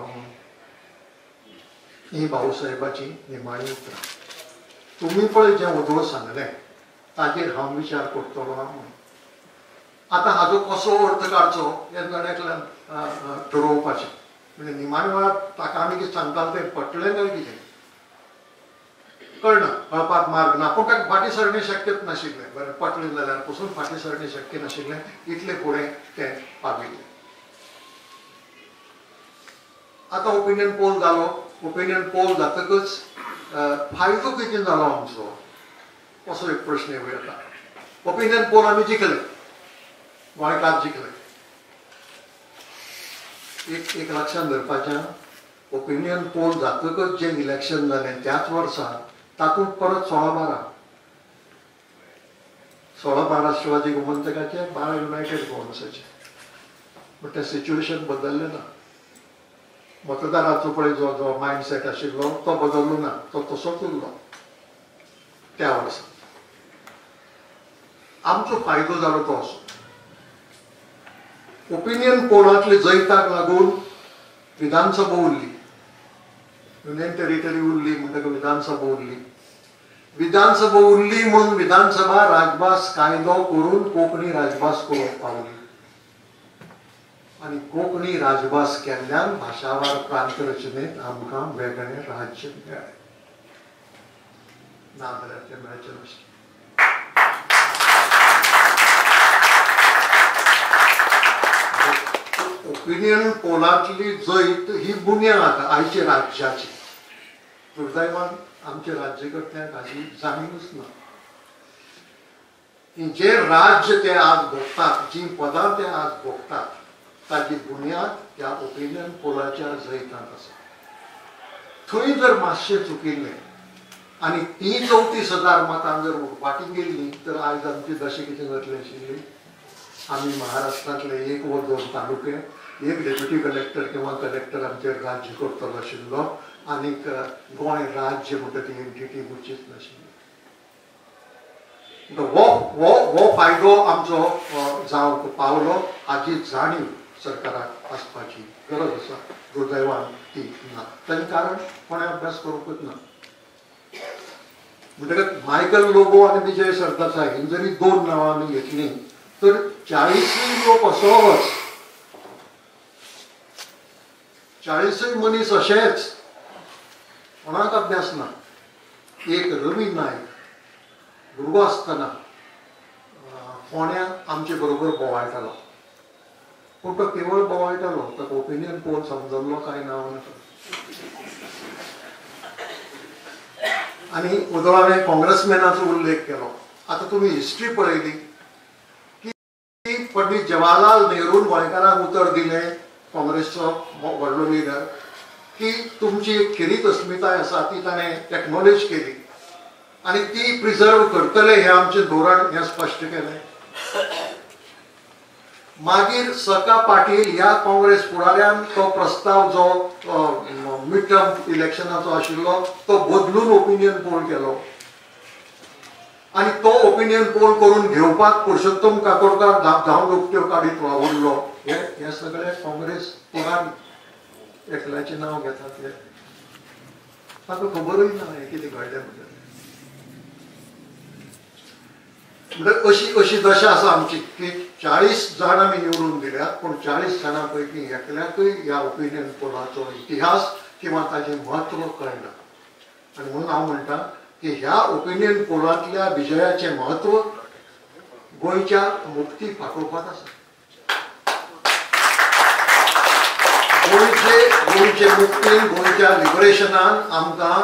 ही भाऊसाहेबाची निमाणी उतरां. तुमी पळय जें वदळ सांगलें ताजेर हांव विचार करतलो म्हणून. आतां हाजो कसो अर्थ काडचो हे गड्यातल्यान ठरोवपाचें. म्हणजे निमाणे वेळार ताका आमी कितें सांगताले तें पटलें काय कितें कळना. कळपाक मार्ग ना. पूण ताका फाटीं सरणे शक्यच नाशिल्लें. बरें पटलें जाल्यार पसून फाटीं सरणे शक्य नाशिल्लें. इतले फुडें तें पाविल्लें. आतां ओपिनियन पोल जालो. ओपिनियन पोल जातकच फायदो कितें जालो आमचो असो एक प्रश्न येता. ओपिनियन पोल आमी जिखले. गोंयकार जिखले. एक लक्षांत धरपाचें ओपिनियन पोल जातकच जें इलेक्शन जालें त्याच वर्सा तातूंत परत 16-12 शिवाजी गोमंतकाचे 12 युनायटेड गोवन्साचे. बट तें सिच्युएशन बदललें ना. मतदाराचो पळय जो मायंडसेट आशिल्लो तो बदललो ना. तो तसोच उरलो त्या वर्सा. आमचो फायदो जालो तो असो. ओपिनियन पोलांतले जैताक लागून विधानसभा उरली. युनियन टेरिटरी उरली म्हणटकच विधानसभा उरली. विधानसभा उरली म्हणून विधानसभा राजभास कायदो करून कोंकणी राजभास करूंक पावली. आनी कोंकणी राजभास केल्ल्यान भाशावार प्रांत रचनेंत आमकां वेगळें राज्य मेळ्ळें. नाजाल्यार तें मेळचें नाशिल्लें. ओपिनियन पोलांतली जैत ही बुन्याद आयच्या राज्याची. दुर्दैवान आमच्या राज्यकर्त्यांक हाची जाणीवच ना. जे राज्य ते आज भोगतात, जी पदां ते आज भोगतात ताची बुन्याद त्या ओपिनियन पोलाच्या जैतांत आसा. थंय जर मातशें चुकिल्लें आनी ती 34,000 मतां जर उरपाटी गेल्लीं तर आयज आमची दशा कितें जातली आशिल्ली. आमी महाराष्ट्रांतले 1 वा 2 तालुके, एक डेप्युटी कलेक्टर किंवा कलेक्टर आमचेर राज्य करतलो आशिल्लो आनीक गोंय राज्य म्हणटा ती एंटिटी उरचीच नाशिल्ली. हो फायदो आमचो जावंक पावलो हाची जाणीव सरकाराक आसपाची गरज आसा. दुर्दैवान ती ना. ताचें कारण कोणें अभ्यास करूंकच ना. म्हणटकच मायकल लोबो आनी विजय सरदेसाय ही जरी 2 नांवां आमी घेतलीं तर 40 लोक असोच 40 मनीस अशेच कोणाक अभ्यास ना. एक रवी नायक भुरगो आसतना फोंड्या आमचे बरोबर बोवाळटालो. पूण तो केवळ बोवाळटालो. ताका ओपिनियन पोल समजल्लो काय ना आनी उदोळाने काँग्रेसमॅनाचो उल्लेख केलो. आतां तुमी हिस्ट्री पळयली की पंडीत जवाहरलाल नेहरून गोंयकारांक उतर दिलें, काँग्रेसचो व्हडलो लिडर, की तुमची एक खिरीत अस्मिताय आसा ती ताणें एक्नॉलेज केली आनी ती प्रिजर्व करतले हें आमचें धोरण हें स्पश्ट केलें. मागीर सका पाटील ह्या काँग्रेस फुडाऱ्यान तो प्रस्ताव जो मिड टर्म इलेक्शनाचो आशिल्लो तो बदलून ओपिनियन पोल केलो आनी तो ओपिनियन पोल करून घेवपाक पुरुषोत्तम काकोडकार धांव दुखट्यो काडीत वावुरलो. हे सगळे काँग्रेस फुडारी एकल्याचें नांव घेतात. हे ताका खबरूय ना हें कितें घडलें म्हणटकीर अशी दशा आसा आमची की 40 जाण आमी निवडून दिल्यात पूण 40 जाणां पैकी एकल्याकय ह्या ओपिनियन पोलाचो इतिहास किंवा ताचें म्हत्व कळना. आनी म्हणून हांव म्हणटा की ह्या ओपिनियन पोलांतल्या विजयाचें म्हत्व गोंयच्या मुक्ती फाटोवपाक आसा. गोंयचे मुक्तीन गोंयच्या लिबरेशनान आमकां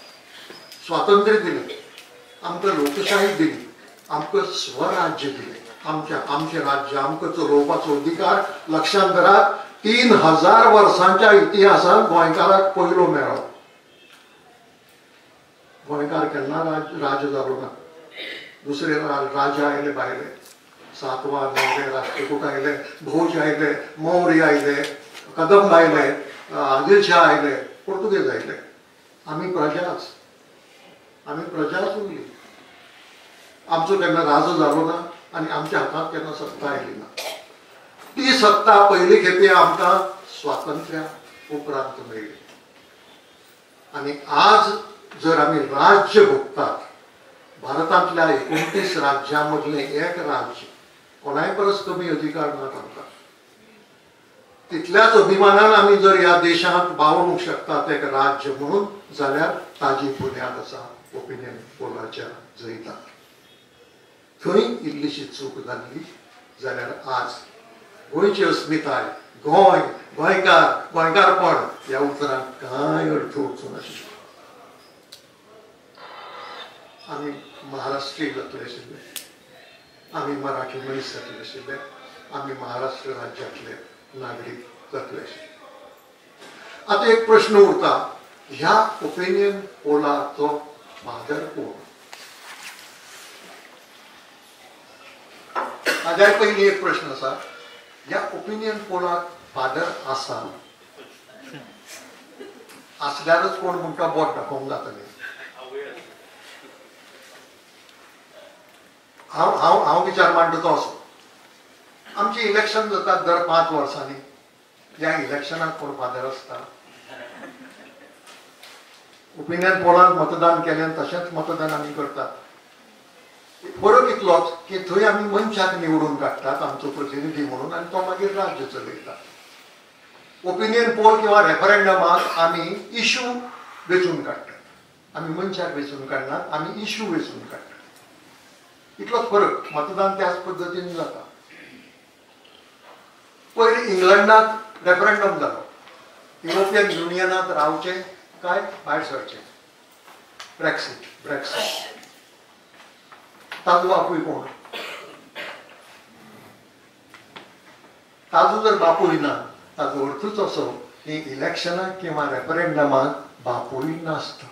स्वातंत्र्य दिलें, आमकां लोकशाही दिली, आमकां स्वराज्य दिलें. आमचे राज्य आमकां चलोवपाचो अधिकार लक्षांत धरात. 3000 वर्सांच्या इतिहासांत गोंयकाराक पयलो मेळ्ळो. गोंयकार केन्ना राज जालो ना. दुसरे राजा आयले भायले, सातवाहन आयले, राष्ट्रकूट आयले, भोज आयले, मौर्य आयले, कदंब आयले, आदिलशाह आयले, पोर्तुगेज आयले. आमी प्रजाच उरली. आमचो केन्ना राजो जालो ना आनी आमच्या हातांत केन्ना सत्ता आयली ना. ती सत्ता पयली खेपे आमकां स्वातंत्र्या उपरांत मेळ्ळी. आनी आज जर आमी राज्य भोगतात, भारतांतल्या 29 राज्यांमदलें एक राज्य, कोणाय परस कमी अधिकार ना आमकां. तितल्याच अभिमानान आमी जर ह्या देशांत बावरूंक शकतात एक राज्य म्हणून, जाल्यार ताजी बुन्याद आसा ओपिनियन पोलाच्या जैताक. थंय इल्लीशी चूक जाल्ली जाल्यार आज गोंयची अस्मिताय, गोंय, गोंयकार, गोंयकारपण ह्या उतरांत कांय अर्थ वचूं नाशिल्लो. आमी महाराष्ट्रीय जातले आशिल्ले, आमी मराठी मनीस जातले आशिल्ले, आमी महाराष्ट्र राज्यांतले नागरीक जातले आशिल्ले. आता एक प्रश्न उरता, ह्या ओपिनियन पोलाचो फादर कोण? ताज्या पयलीं एक प्रश्न आसा, ह्या ओपिनियन पोलाक फादर आसा? आसल्यारच कोण म्हणटा बोट दाखोवंक जातलें. हांव विचार मांडटा तो असो, आमची इलेक्शन जातात दर 5 वर्सांनी. ह्या इलेक्शनाक कोण फादर आसता? ओपिनियन पोलांत मतदान केलें तशेंच मतदान आमी करतात. फरक इतलोच की थंय आमी मनशाक निवडून काडटात आमचो प्रतिनिधी म्हणून, आनी तो मागीर राज्य चलयता. ओपिनियन पोल किंवा रेफरंडमाक आमी इश्यू वेचून काडटात. आमी मनशाक वेचून काडनात, आमी इश्यू वेचून काडटात. इतलोच फरक. मतदान त्याच पद्दतीन जाता. पयलीं इंग्लंडात रेफरंडम जालो, युरोपियन युनियनात रावचे काय भायर सरचे. ब्रेक्सिट. ताजो बापूय कोण? ताजो जर बापूय ना, ताजो अर्थच असो की इलेक्शनाक किंवा रेफरंडमाक बापूय नासता.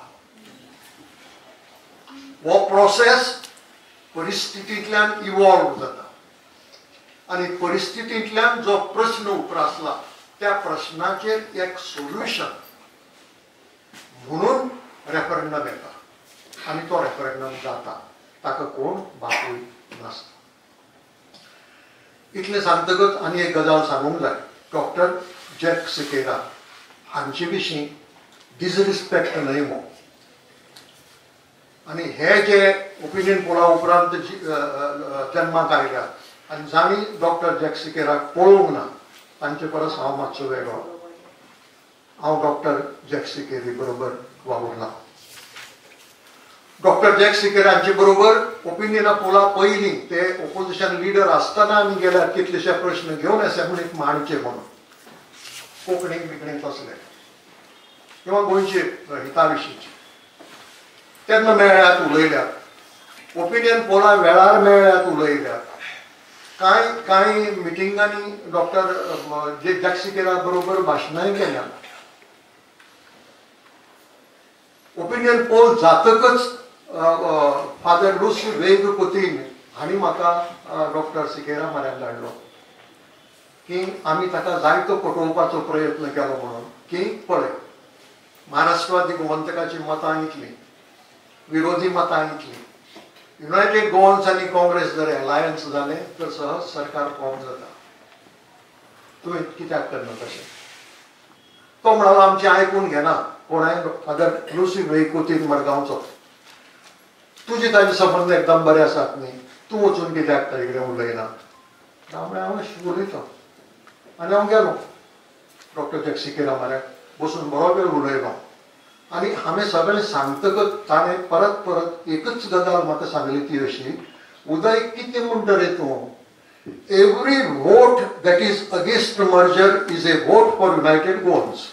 हो प्रोसेस परिस्थितींतल्यान इवॉल्व जाता. आनी परिस्थितींतल्यान जो प्रश्न उप्रासला त्या प्रश्नाचेर एक सोल्युशन म्हणून रेफरंडम येता. आनी तो रेफरंडम जाता. ताका कोण बापूय नासता. इतलें सांगतकच आनी एक गजाल सांगूंक जाय. डॉक्टर जॅक सिकेरा हांचे विशीं डिसरिस्पेक्ट न्हय मो. आनी हे जे ओपिनियन पोला उपरांत जन्माक आयल्यात आनी जाणी डॉक्टर जॅक सिकेराक पळोवंक ना, तांचे परस हांव मातसो वेगळो. हांव डॉक्टर जॅक सिकेरी बरोबर वावुरला. डॉक्टर जॅक सिकेरांचे बरोबर ओपिनियन पोला पयलीं ते ओपोजिशन लिडर आसतना आमी गेल्यार कितलेशे प्रश्न घेवन असेंब्लीक मांडचे म्हणून, कोंकणीक बिकणीक तसले किंवा गोंयचे हिता विशींचे. तेन्ना मेळ्ळ्यात, उलयल्यात. ओपिनियन पोला वेळार मेळ्ळ्यात, उलयल्यात. कांय मिटिंगांनी डॉक्टर जॅक सिकेरा बरोबर भाशणांय केल्यात. ओपिनियन पोल जातकच फादर लुसी वेग कोतीन हांणी म्हाका डॉक्टर सिकेरा म्हऱ्यान धाडलो की आमी ताका जायतो पटोवपाचो प्रयत्न केलो म्हणून की पळय, महाराष्ट्रवादी गोमंतकाची मतां इतली, विरोधी मतां इतली, युनायटेड गोवन्स आनी काँग्रेस जर एलायन्स जालें तर सहज सरकार फॉर्म जाता. तुवें कित्याक करना तशें? तो म्हणालो आमचें आयकून घेना कोणाय. फादर लुसी वेग कोतीन मडगांवचो, तुजे ताजे संबंद एकदम बरे आसात न्ही, तूं वचून कित्याक ताजे कडेन उलयना? हांव उलयता. आनी हांव गेलो डॉक्टर जॅक सिकेरा म्हऱ्यान बसून बरो वेळ उलयलो. आनी हांवें सगळें सांगतकच ताणें परत एकच गजाल म्हाका सांगली ती अशी, उदय कितें म्हणटा रे तूं? Every vote that is against merger is a vote for united Goans.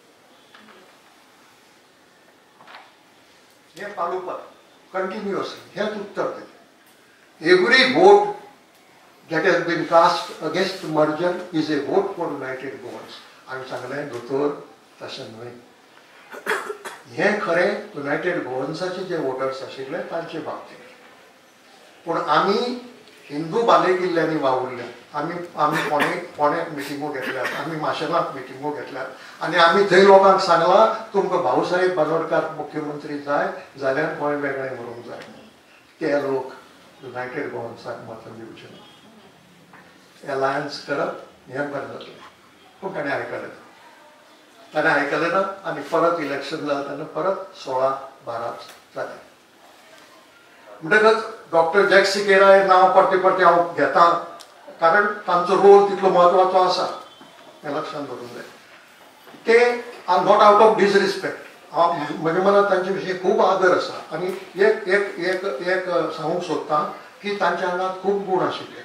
हे पाळोवपाक कंटिन्युअसली हेच उत्तर दिलें. Every vote that has been cast against merger is a vote for United Goans. आम्ही सांगलें दोतोर तशें न्हय. हें खरें युनायटेड गोवन्साचे जे वोटर्स आशिल्ले तांचे बाबतींत. पूण आमी हिंदू बालेकिल्ल्यांनी वावुरल्या. आमी फोंड्याक मिटिंगो घेतल्यात, आमी माशेलांत मिटिंगो घेतल्यात आनी आमी थंय लोकांक सांगलां तुमकां भाऊसाहेब बांदोडकार मुख्यमंत्री जाय जाल्यार गोंय वेगळें करूंक जाय. ते लोक युनायटेड गोवन्साक मत दिवचे ना. एलायन्स करप हें बरें जातलें. पूण ताणें आयकलें ना. ताणें आयकलें ना आनी परत इलेक्शन जालें तेन्ना परत 16-12 जालें. म्हणटकच डॉक्टर जॅक सिकेरा हे नांव परते हांव घेतां कारण तांचो रोल तितलो म्हत्वाचो आसा हें लक्षांत दवरूंक जाय. ते नॉट आउट ऑफ डिसरिस्पेक्ट. म्हज्या मनांत तांचे विशीं खूब आदर आसा आनी एक एक एक एक सांगूंक सोदतां की तांच्या आंगांत खूब गूण आशिल्ले.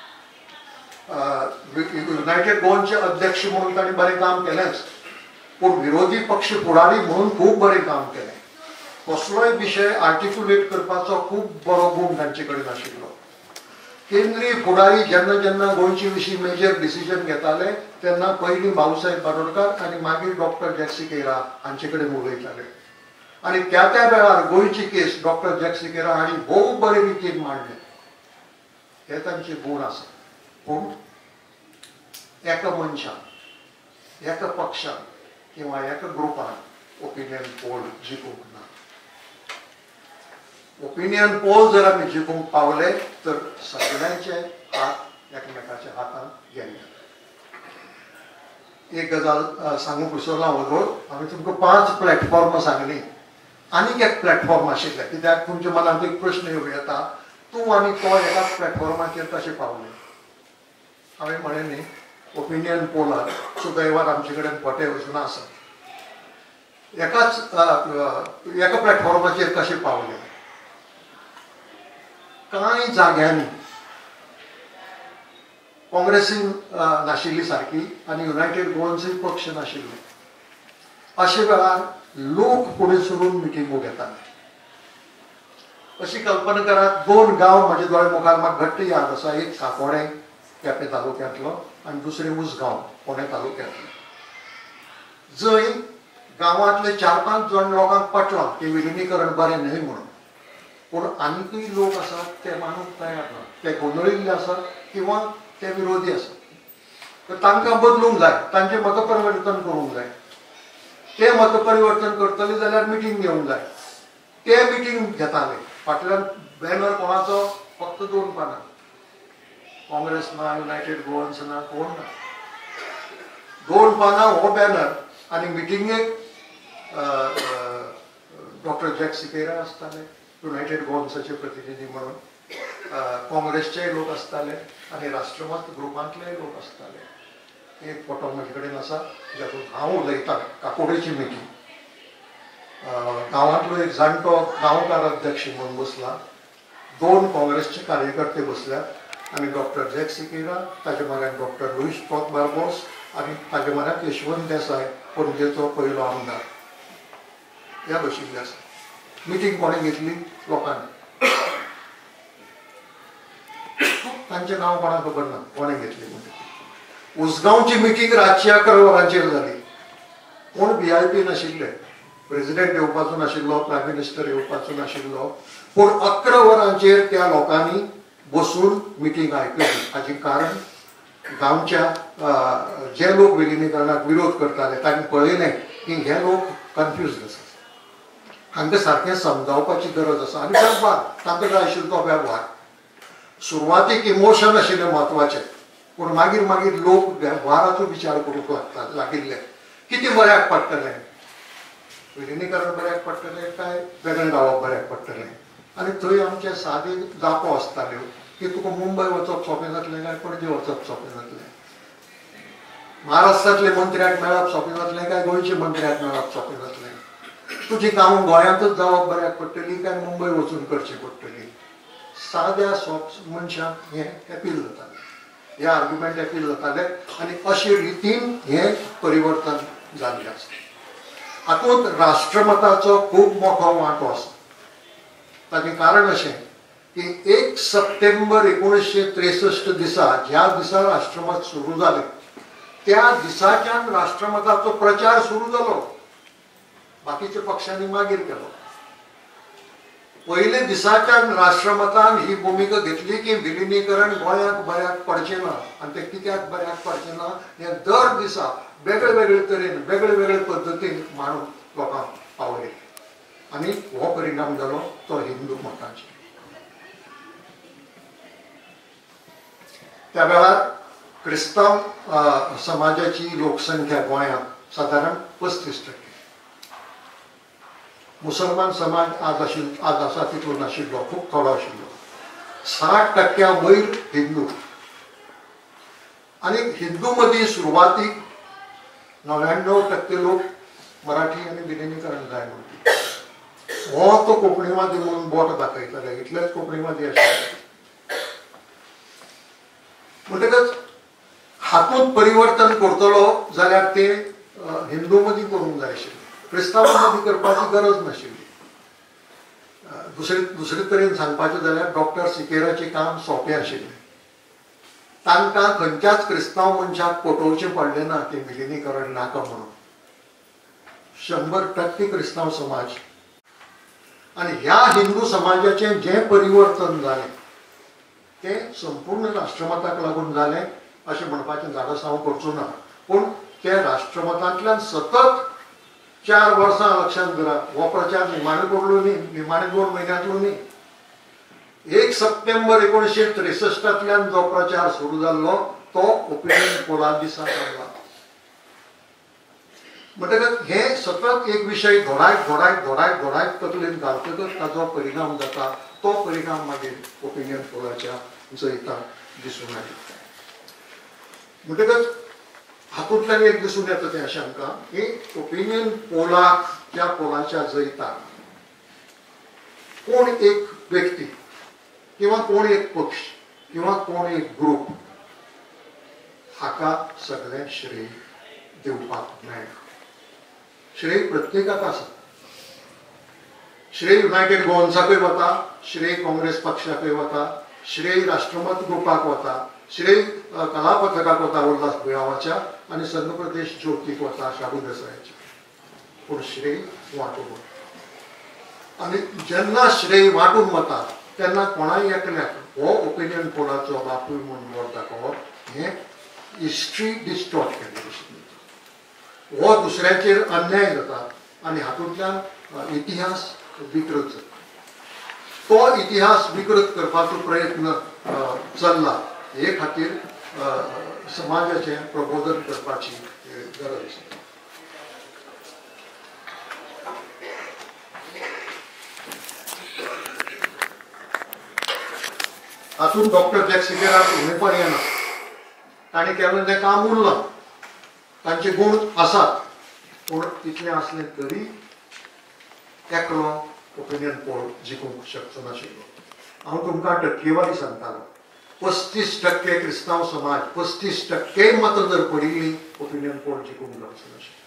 युनायटेड गोवनचे अध्यक्ष म्हणून ताणें बरें काम केलेंच पूण विरोधी पक्ष फुडारी म्हणून खूब बरें काम केलें. कसलोय विशय आर्टिक्युलेट करपाचो खूब बरो गूण तांचे कडेन आशिल्लो. केंद्रीय फुडारी जेन्ना जेन्ना गोंयचे विशीं मेजर डिसिजन घेताले तेन्ना पयलीं भाऊसाहेब बांदोडकार आनी मागीर डॉक्टर जॅक सिकेरा हांचे कडेन उलयताले. आनी त्या त्या वेळार गोंयची केस डॉक्टर जॅक सिकेरा हांणी भोव बरे रितीन मांडले. हे तांचे गूण आसा. पूण एका मनशान एका पक्षान किंवा एका ग्रुपान ओपिनियन पोल जिखूंक ना. ओपिनियन पोल जर आमी जिखूंक पावले तर सगळ्यांचे हात एकामेकाच्या हातांत गेले. एक गजाल सांगूंक विसरलां वगोर हांवें तुमकां 5 प्लॅटफॉर्मां सांगलीं. आनीक एक प्लॅटफॉर्म आशिल्ले कित्याक तुमच्या मनांत एक प्रश्न येता तूं आनी तो एकाच प्लॅटफॉर्माचेर कशें पावले. हांवें म्हळें न्ही ओपिनियन पोलार सुदैवान आमचे कडेन पटे वचून आसा. एका प्लॅटफॉर्माचेर कशें पावले. कांय जाग्यांनी काँग्रेसीन नाशिल्ली सारकी आनी युनायटेड गोवन्सूय पक्ष नाशिल्लो. अशे वेळार लोक फुडें सरून मिटिंगो घेताले. अशी कल्पना करात 2 गांव म्हजे दोळे मुखार म्हाका घट्ट याद आसा. एक काकोडे केपें तालुक्यांतलो आनी दुसरें उसगांव फोंड्या तालुक्यांतलो. जंय गांवांतले 4-5 जाण लोकांक पटलां की विलिनीकरण बरें न्हय म्हणून. पूण आनीकूय लोक आसात ते मानूंक तयार ना. ते गोंधळिल्ले आसात किंवा ते विरोधी आसात. तर तांकां बदलूंक जाय. तांचें मतपरिवर्तन करूंक जाय. ते मतपरिवर्तन करतले जाल्यार मिटींग घेवंक जाय. ते मिटींग घेताले. फाटल्यान बॅनर कोणाचो फक्त 2 पानां. काँग्रेस ना युनायटेड गोवन्स ना कोण ना. 2 पानां हो बॅनर आनी मिटिंगेक डॉक्टर जॅक सिकेरा आसताले युनायटेड गोवन्साचे प्रतिनिधी म्हणून. काँग्रेसचे लोक आसताले आनी राष्ट्रमत ग्रुपांतले लोक आसताले. एक फोटो म्हजे कडेन आसा जातूंत हांव उलयतां काकोडेची मिटींग. गांवांतलो एक जाणटो गांवकार अध्यक्ष म्हणून बसला. 2 काँग्रेसचे कार्यकर्ते बसल्यात आनी डॉक्टर जॅक सिकेरा ताचे म्हऱ्यान डॉक्टर लुईस बार्बोस आनी ताचे म्हऱ्यान यशवंत देसाय पणजेचो पयलो आमदार ह्या बशिल्ले आसा. मिटींग कोणें घेतली लोकांनी. तांचें नांव कोणाक खबर ना कोणें घेतली म्हणून. उसगांवची मिटींग रातची 11 वरांचेर जाली. कोण VIP नाशिल्ले. प्रेसिडेंट येवपाचो नाशिल्लो, प्रायम मिनिस्टर येवपाचो नाशिल्लो. पूण 11 वरांचेर त्या लोकांनी बसून मिटींग आयकली. हाचें कारण गांवच्या जे लोक विलिनीकरणाक विरोध करताले तांणी पळयलें की हे लोक कन्फ्यूज आसात. हांकां सारकें समजावपाची गरज आसा. आनी वेव्हार तांकां जाय आशिल्लो तो वेव्हार. सुरवातीक इमोशन आशिल्लें म्हत्वाचें पूण मागीर मागीर लोक वेव्हाराचो विचार करूंक लागिल्ले. कितें बऱ्याक पडटलें. विलिनीकरण बऱ्याक पडटलें काय वेगळें रावप बऱ्याक पडटलें. आनी थंय आमचे सादे जापो आसताल्यो की तुका मुंबय वचप सोंपें जातलें काय पणजे वचप सोंपें जातलें. महाराष्ट्रांतले मंत्र्याक मेळप सोंपें जातलें काय गोंयचे मंत्र्याक मेळप सोंपें जातलें. तुजी काम गोंयांतच जावप बऱ्याक पडटली काय मुंबय वचून करची पडटली. साद्या मनशाक हें अपील जातालें. हे आर्ग्युमेंट अपील जाताले आनी अशे रितीन हें परिवर्तन जाल्लें आसा. हातूंत राष्ट्रमताचो खूब मोठो वांटो आसा. ताचें कारण अशें की 1 सप्टेंबर 1963 दिसा ज्या दिसा राष्ट्रमत सुरू झाले त्या दिसाच्यान राष्ट्रमताचो प्रचार सुरू झालो. बाकीच्या पक्षांनी मागीर केलो. पहिले दिसाच्यान राष्ट्रमतान ही भूमिका घेतली की विलिनीकरण गोंयाक बऱ्याक पडचें ना आनी ते कित्याक बऱ्याक पडचें ना हे दर दिसा वेगळे वेगळे तरेन वेगळे वेगळे पद्दतीन मांडून लोकांक पावले आनी हो परिणाम जालो तो हिंदू मताचेर. त्या वेळार क्रिस्तांव समाजाची लोकसंख्या गोंयांत सादारण 35%. मुसलमान समाज आज आसा तितलो नाशिल्लो, खूब थोडो आशिल्लो. 60% वयर हिंदू. आनी हिंदू मदीं सुरवातीक 99% लोक मराठी आनी विलिनीकरण जाय म्हणटा. हो तो कोंकणीवादी म्हणून बोट दाखयताले, इतलेच कोंकणीवादी आशिल्ले. म्हणटकच हातूंत परिवर्तन करतलो जाल्यार ते हिंदू मदीं करूंक जाय आशिल्लें, क्रिस्तांवां मदीं करपाची गरज नाशिल्ली. दुसरे तरेन सांगपाचें जाल्यार डॉक्टर सिकेराचें काम सोंपें आशिल्लें. तांकां खंयच्याच क्रिस्तांव मनशाक पटोवचें पडलें ना की विलिनीकरण नाका म्हणून. 100% क्रिस्तांव समाज आनी ह्या हिंदू समाजाचें जें परिवर्तन जालें तें संपूर्ण राष्ट्रमताक लागून जालें अशें म्हणपाचें धाडस हांव करचो ना. पूण त्या राष्ट्रमतांतल्यान सतत 4 वर्सां लक्षांत धरात हो प्रचार निमाणे पडलो न्ही, निमाणे 2 म्हयन्यांतलो न्ही. 1 सप्टेंबर 1963 जो प्रचार सुरू जाल्लो तो ओपिनियन पोला दिसा जाल्लो. म्हणटकच हे सतत एक विशय घोडायत तकलेन घालतकच ताचो परिणाम जाता. तो परिणाम मागीर ओपिनियन पोलाच्या जैताक दिसून आयलो. म्हणटकच हातूंतल्यान एक दिसून येता तें अशें आमकां की ओपिनियन पोलाच्या पोलाच्या जैताक कोण एक व्यक्ती किंवा कोण एक पक्ष किंवा कोण एक ग्रूप हाका सगळें श्रेय दिवपाक मेळना. श्रेय प्रत्येकाक आसा. श्रेय युनायटेड गोवन्साकय वता, श्रेय काँग्रेस पक्षाकय वता, श्रेय राष्ट्रमत ग्रुपाक वता, श्रेय कला पथकाक वता उल्हास बुयावाच्या आनी संघ प्रदेश ज्योतीक वता शाबू देसायाच्या. पूण श्रेय वांटून वता आनी जेन्ना श्रेय वांटून वता तेन्ना कोणाय एकल्याक हो ओपिनियन पोलाचो बापूय म्हणून वर दाखोवप हें हिस्ट्री डिस्टॉर्ट केलें अशें जाता. हो दुसऱ्याचेर अन्याय जाता आनी हातूंतल्यान इतिहास विकृत जाता. तो इतिहास विकृत करपाचो प्रयत्न चल्ला. हे खातीर समाजाचें प्रबोधन करपाची गरज आसा. हातूंत डॉक्टर जॅक सिकेराक उमेदवार येना. ताणें केलें तें काम उरलां. तांचे गूण आसात पूण इतलें आसलें तरी एकलो ओपिनियन पोल जिखूंक शकचो नाशिल्लो. हांव तुमकां टक्केवारी सांगतालो. 35% क्रिस्तांव समाज 35% मतां जर पडिल्लीं ओपिनियन पोल जिखूंक जावचो नाशिल्लो.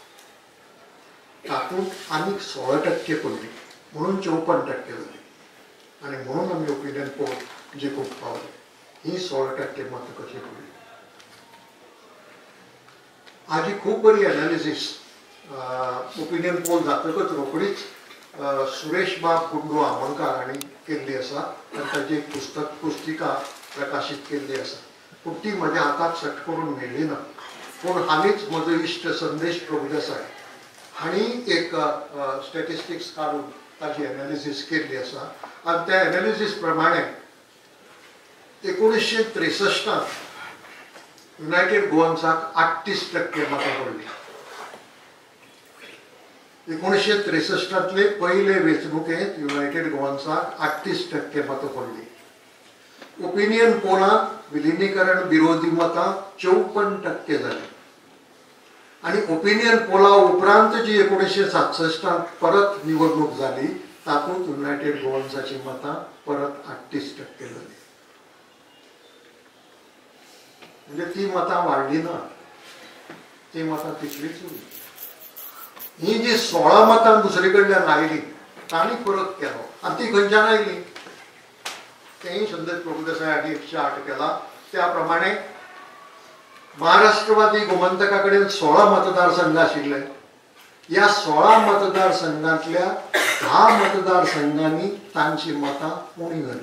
तातूंत आनीक 16% पडली म्हणून 54% जाली आनी म्हणून आमी ओपिनियन पोल जिखूंक पावले. ही 16% मतां कशी पडली. हाजी खूब बरी एनालिसीस ओपिनियन पोल जातकच रोखडीच सुरेश बाब गुंडू आमोणकार हांणी केल्ली आसा आनी ताची एक पुस्तिका प्रकाशीत केल्ली आसा. पूण ती म्हज्या हाताक सट करून मेळ्ळी ना. पूण हालींच म्हजो इश्ट संदेश प्रभुदेसाय हांणी एक स्टॅटिस्टिक्स काडून ताची एनालिसीस केल्ली आसा आनी त्या एनालिसीस प्रमाणे 1963 युनायटेड गोवन्साक 38% मतां पडली. 1963 पयले वेंचणुकेंत युनायटेड गोवन्साक 38% मतां पडली. ओपिनियन पोलांत विलिनीकरण विरोधी मतां 54% जाली आनी ओपिनियन पोला उपरांत जी 1967 परत निवडणूक जाली तातूंत युनायटेड गोवन्साची मतां परत 38% जाली. म्हणजे ती मतां वाडली ना, ती मतां तितलीच उरली. ही जी 16 मतां दुसरे कडल्यान आयली तांणी परत केलो आनी ती खंयच्यान आयली तेही संदेश प्रभुदेसाई अध्यक्ष 8 केला. त्याप्रमाणे महाराष्ट्रवादी गोमंतकाकडे 16 मतदारसंघ आशिल्ले. या 16 मतदारसंघातल्या 10 मतदारसंघांनी तांची मतां उणी जाली.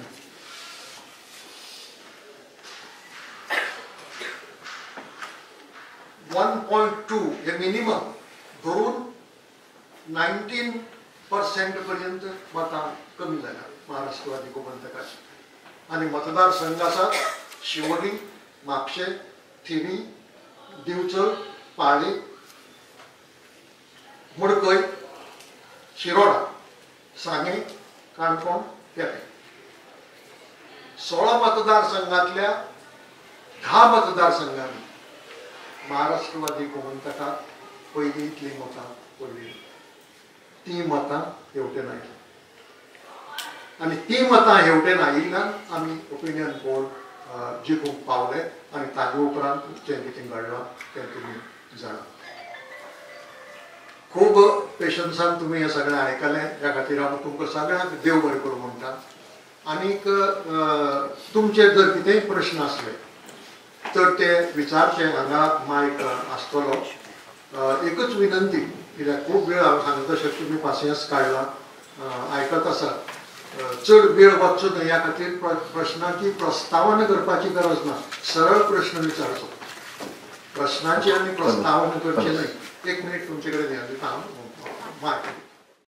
.2 हे मिनिमम धरून 19% पर्यंत मतां कमी जाल्या महाराष्ट्रवादी गोमंतकाची. आणि मतदारसंघ आसात शिवोली, म्हापशें, थिवी, दिवचल, पाळी, मडकय, शिरोडा, सांगे, काणकोण, केपें. 16 मतदारसंघातल्या 10 मतदारसंघांनी महाराष्ट्रवादी गोमंतकाक पयली इतली मतां पडली. ती मतां हेवटेन आयली आणि ती मतां हेवटेन आयिल्ल्यान आमी ओपिनियन पोल जिखूंक पावले आणि ताजे उपरांत जें कितें घडलां तें तुमी जाणा. खूब पेशन्सान तुमी हें सगळें आयकलें. ह्या खातीर हांव तुमकां सगळ्यांक देव बरें करूं म्हणटा. आनीक तुमचे जर कितेंय प्रश्न आसले तर ते विचारचे. हांगा मायक आसतलो. एकच विनंती, कित्याक खूब वेळ हांव सांगता तशें तुमी पासियेंस काडला, आयकत आसात. चड वेळ वचचो न्हय ह्या खातीर प्रश्नाची प्रस्तावना करपाची गरज ना. सरळ प्रश्न विचारचो. प्रश्नाची आनी प्रस्तावना करची न्हय. 1 मिनीट तुमचे कडेन दिता हांव मायक.